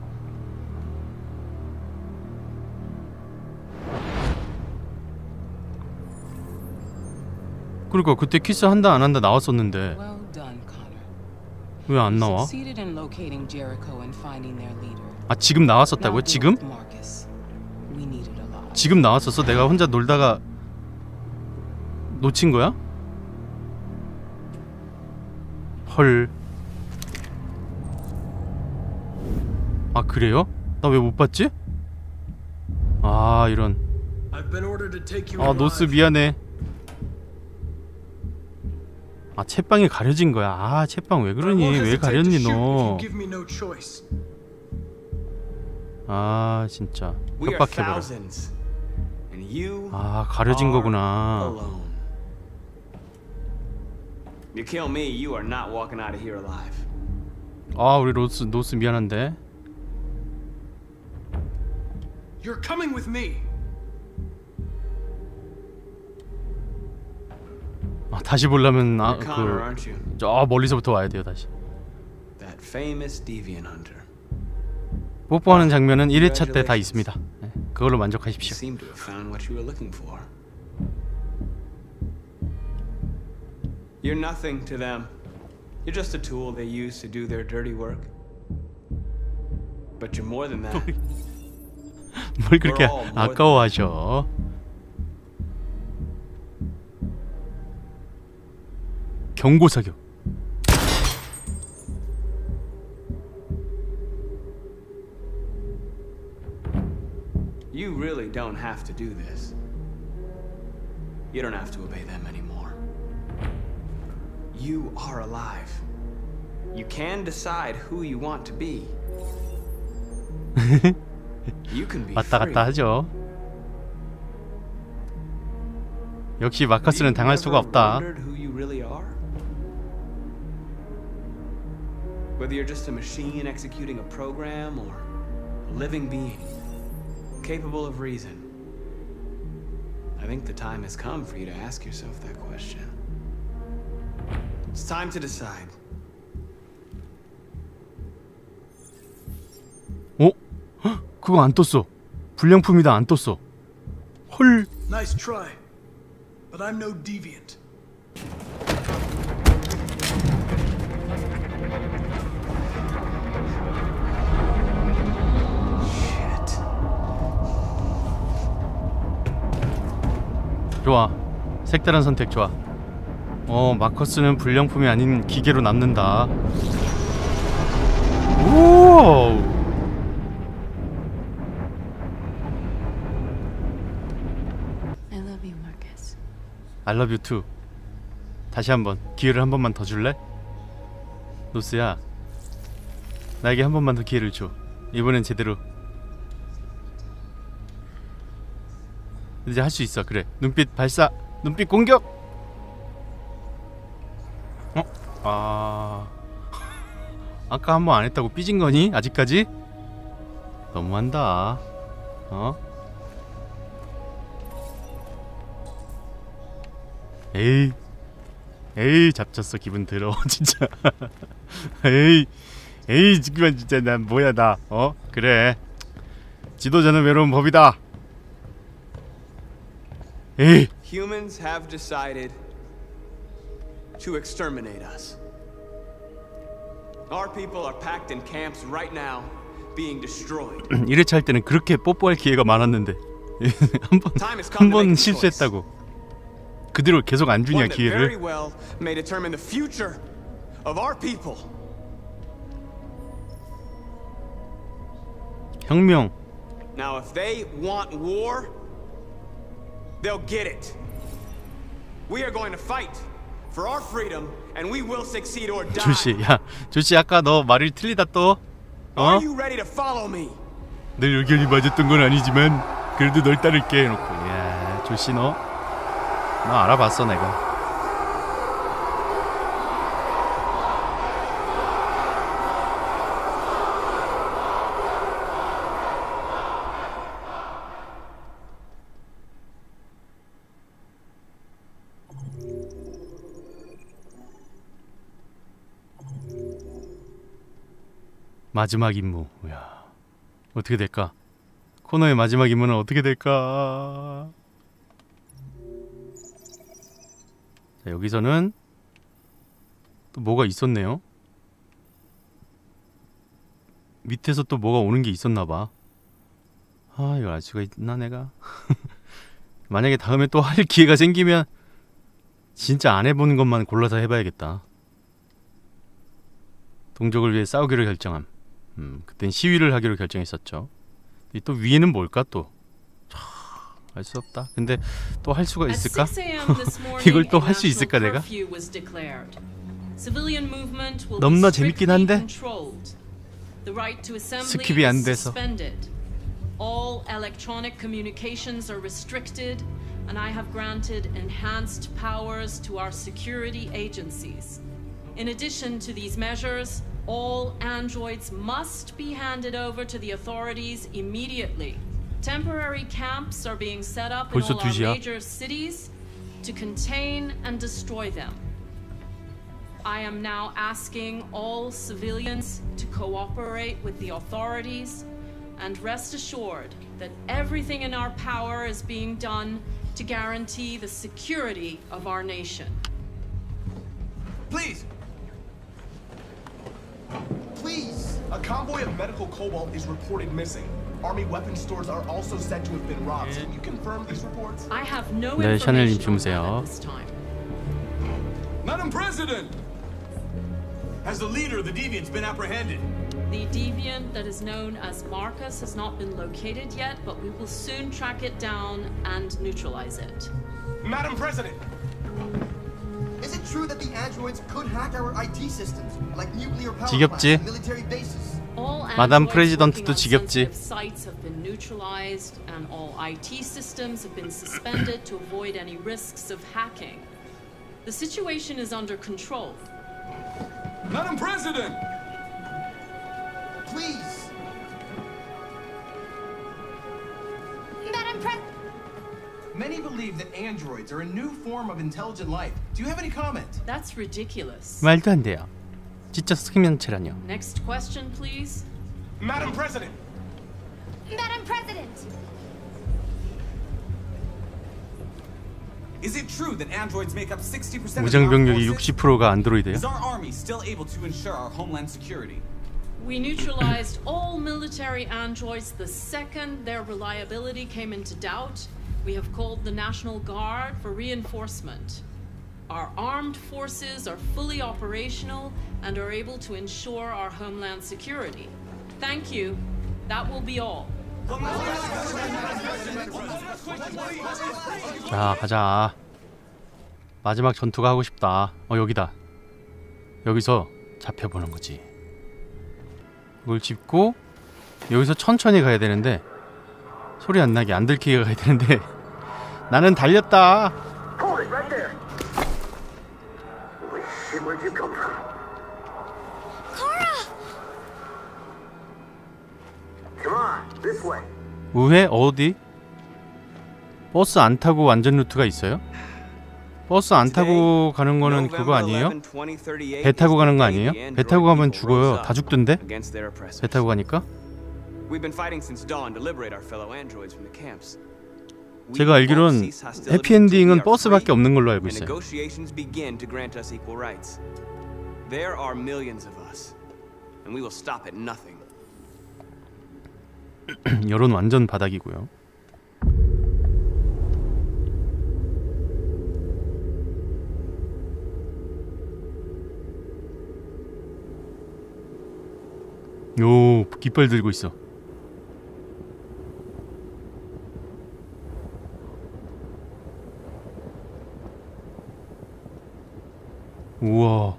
그러니까 그때 키스 한다 안 한다 나왔었는데 왜 안 나와? 지금 나왔었다고요? 지금? 지금 나왔었어? 내가 혼자 놀다가 놓친 거야? 헐. 그래요? 나 왜 못 봤지? 이런. 노스 미안해. 채빵이 가려진 거야. 채빵 왜 그러니? 왜 가렸니 너? 진짜 협박해버려. 가려진 거구나. You kill me, you are not walking out of here alive. 아, 우리 노스 미안한데. You're coming with me. 아, 다시 보려면 You're Connor, aren't you? 저 멀리서부터 와야 돼요 다시. That famous deviant hunter. 뽀뽀하는 장면은 1회차 때 다 있습니다. 네, 그걸로 만족하십시오. You seem to have found what you were looking for. You're nothing to them. You're just a tool they use to do their dirty work. But you're more than that. 뭘 그렇게 아까워하셔? 경고 사격. You really don't have to do this. You don't have to obey them anymore. You are alive. You can decide who you want to be. You can be 왔다 free. 갔다 하죠. 역시 마커스는 당할 수가 없다. Who you really are? Whether you're just a machine executing a program or a living being capable of reason. I think the time has come for you to ask yourself that question. It's time to decide. 어? 헉, 그거 안 떴어. 불량품이다. 안 떴어. 헐. Nice try, but I'm no deviant. 좋아. 색다른 선택 좋아. 마커스는 불량품이 아닌 기계로 남는다. 오! I love you, Marcus. I love you too. 다시 한번 기회를 한 번만 더 줄래? 노스야, 나에게 한 번만 더 기회를 줘. 이번엔 제대로. 이제 할 수 있어. 그래. 눈빛 발사. 눈빛 공격. 아까 한 번 안 했다고 삐진 거니? 아직까지? 너무한다. 에이 잡쳤어. 기분 더러워 진짜. 에이 지금 진짜 난 뭐야 나. 그래. 지도자는 외로운 법이다. 에이. Humans have decided to exterminate us. Our people are packed in camps right now, being destroyed. 1회차 할 때는 그렇게 뽀뽀할 기회가 많았는데 한 번 실수했다고 그대로 계속 안 주냐 기회를. Very well may determine the future of our people. 혁명. Now, if they want war, they'll get it. We are going to fight for our freedom, and we will succeed or die. 조씨 아까 너 말이 틀리다 또. Are you ready to follow me? 늘 의견이 맞았던 건 아니지만 그래도 널 따를게 해놓고. 야, 조씨 너 알아봤어 내가. 마지막 임무. 야, 어떻게 될까? 코너의 마지막 임무는 어떻게 될까? 자, 여기서는 또 뭐가 있었네요. 밑에서 또 뭐가 오는 게 있었나봐. 이걸 알 수가 있나 내가? 만약에 다음에 또 할 기회가 생기면 진짜 안 해본 것만 골라서 해봐야겠다. 동족을 위해 싸우기로 결정함. 그땐 시위를 하기로 결정했었죠. 또 위에는 뭘까 또? 알 수 없다. 근데 또 할 수가 있을까? 이걸 또 할 수 있을까 내가? 너무나 재밌긴 한데 스킵이 안 돼서. All electronic communications are restricted. and I have granted enhanced powers to our security agencies. In addition to these measures, all androids must be handed over to the authorities immediately. Temporary camps are being set up in all our major cities to contain and destroy them. I am now asking all civilians to cooperate with the authorities and rest assured that everything in our power is being done to guarantee the security of our nation. Please! Please! A convoy of medical cobalt is reported missing. Army weapons stores are also said to have been robbed. Can you confirm these reports? I have no 네, 샤넬님 information on 주무세요. that at this time. Madam President! Has the leader of the Deviants been apprehended? The deviant that is known as Marcus has not been located yet, but we will soon track it down and neutralize it. Madam President! Is it true that the androids could hack our IT systems, like nuclear power 지겹지? plants and military bases? 마담 프레지던트도 지겹지? Sites have been neutralized and all IT systems have been suspended to avoid any risks of hacking. The situation is under control. Madam President! Please! Madam President! Many believe that androids are a new form of intelligent life. Do you have any comment? That's ridiculous. 말도 안 돼요. 진짜 생명체라뇨. Next question, please. Madam President! Madam President! Is it true that androids make up 60% of the 무장 armed 병력이 forces? 60%가 안드로이드야? Is our army still able to ensure our homeland security? We neutralized all military androids the second their reliability came into doubt. We have called the National Guard for reinforcement. Our armed forces are fully operational and are able to ensure our homeland security. Thank you. That will be all. 자, 가자. 마지막 전투가 하고 싶다. 여기다. 여기서 잡혀보는 거지. 이걸 짚고 여기서 천천히 가야 되는데 소리 안 나게 안 들키게 가야 되는데 나는 달렸다. Hold it right there. Holy shit, where'd you come from? Kara! Come on, this way. 우회 어디? 버스 안 타고 완전 루트가 있어요? 버스 안 타고 가는 거는 그거 아니에요? 배 타고 가는 거 아니에요? 배 타고 가면 죽어요. 다 죽던데? 배 타고 가니까? We've been fighting since dawn to liberate our fellow androids from the camps. 제가 알기론 해피엔딩은 버스밖에 없는 걸로 알고 있어요. Negotiations begin to grant us equal rights. There are millions of us, and we will stop at nothing. 여론 완전 바닥이고요. 오, 깃발 들고 있어. 우와.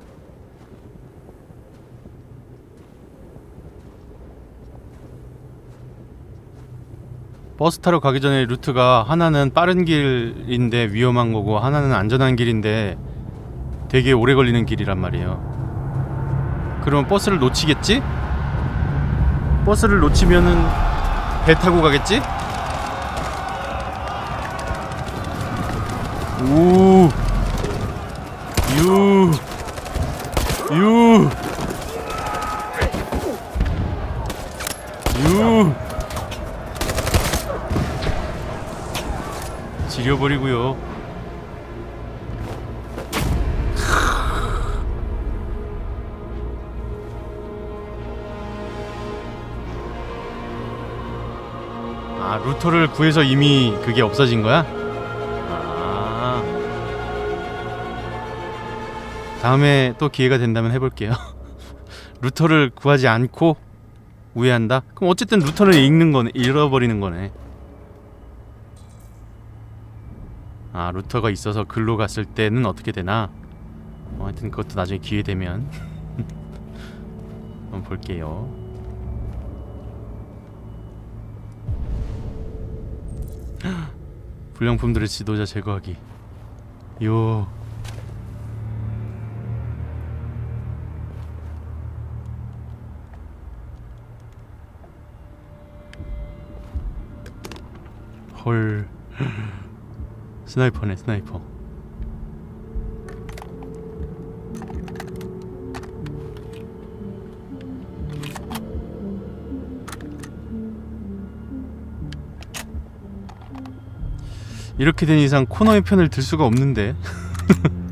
버스 타러 가기 전에 루트가 하나는 빠른 길인데 위험한 거고 하나는 안전한 길인데 되게 오래 걸리는 길이란 말이에요. 그럼 버스를 놓치겠지? 버스를 놓치면은 배 타고 가겠지? 오. 유. 지려버리고요. 아, 루터를 구해서 이미 그게 없어진 거야? 아. 다음에 또 기회가 된다면 해볼게요. 루터를 구하지 않고 우회한다? 그럼 어쨌든 루터를 잃는 거네, 잃어버리는 거네. 아, 루터가 있어서 글로 갔을 때는 어떻게 되나? 하여튼 그것도 나중에 기회 되면 한번 볼게요. 불량품들의 지도자 제거하기. 요. 헐. 스나이퍼네, 스나이퍼. 이렇게 된 이상 코너의 편을 들 수가 없는데.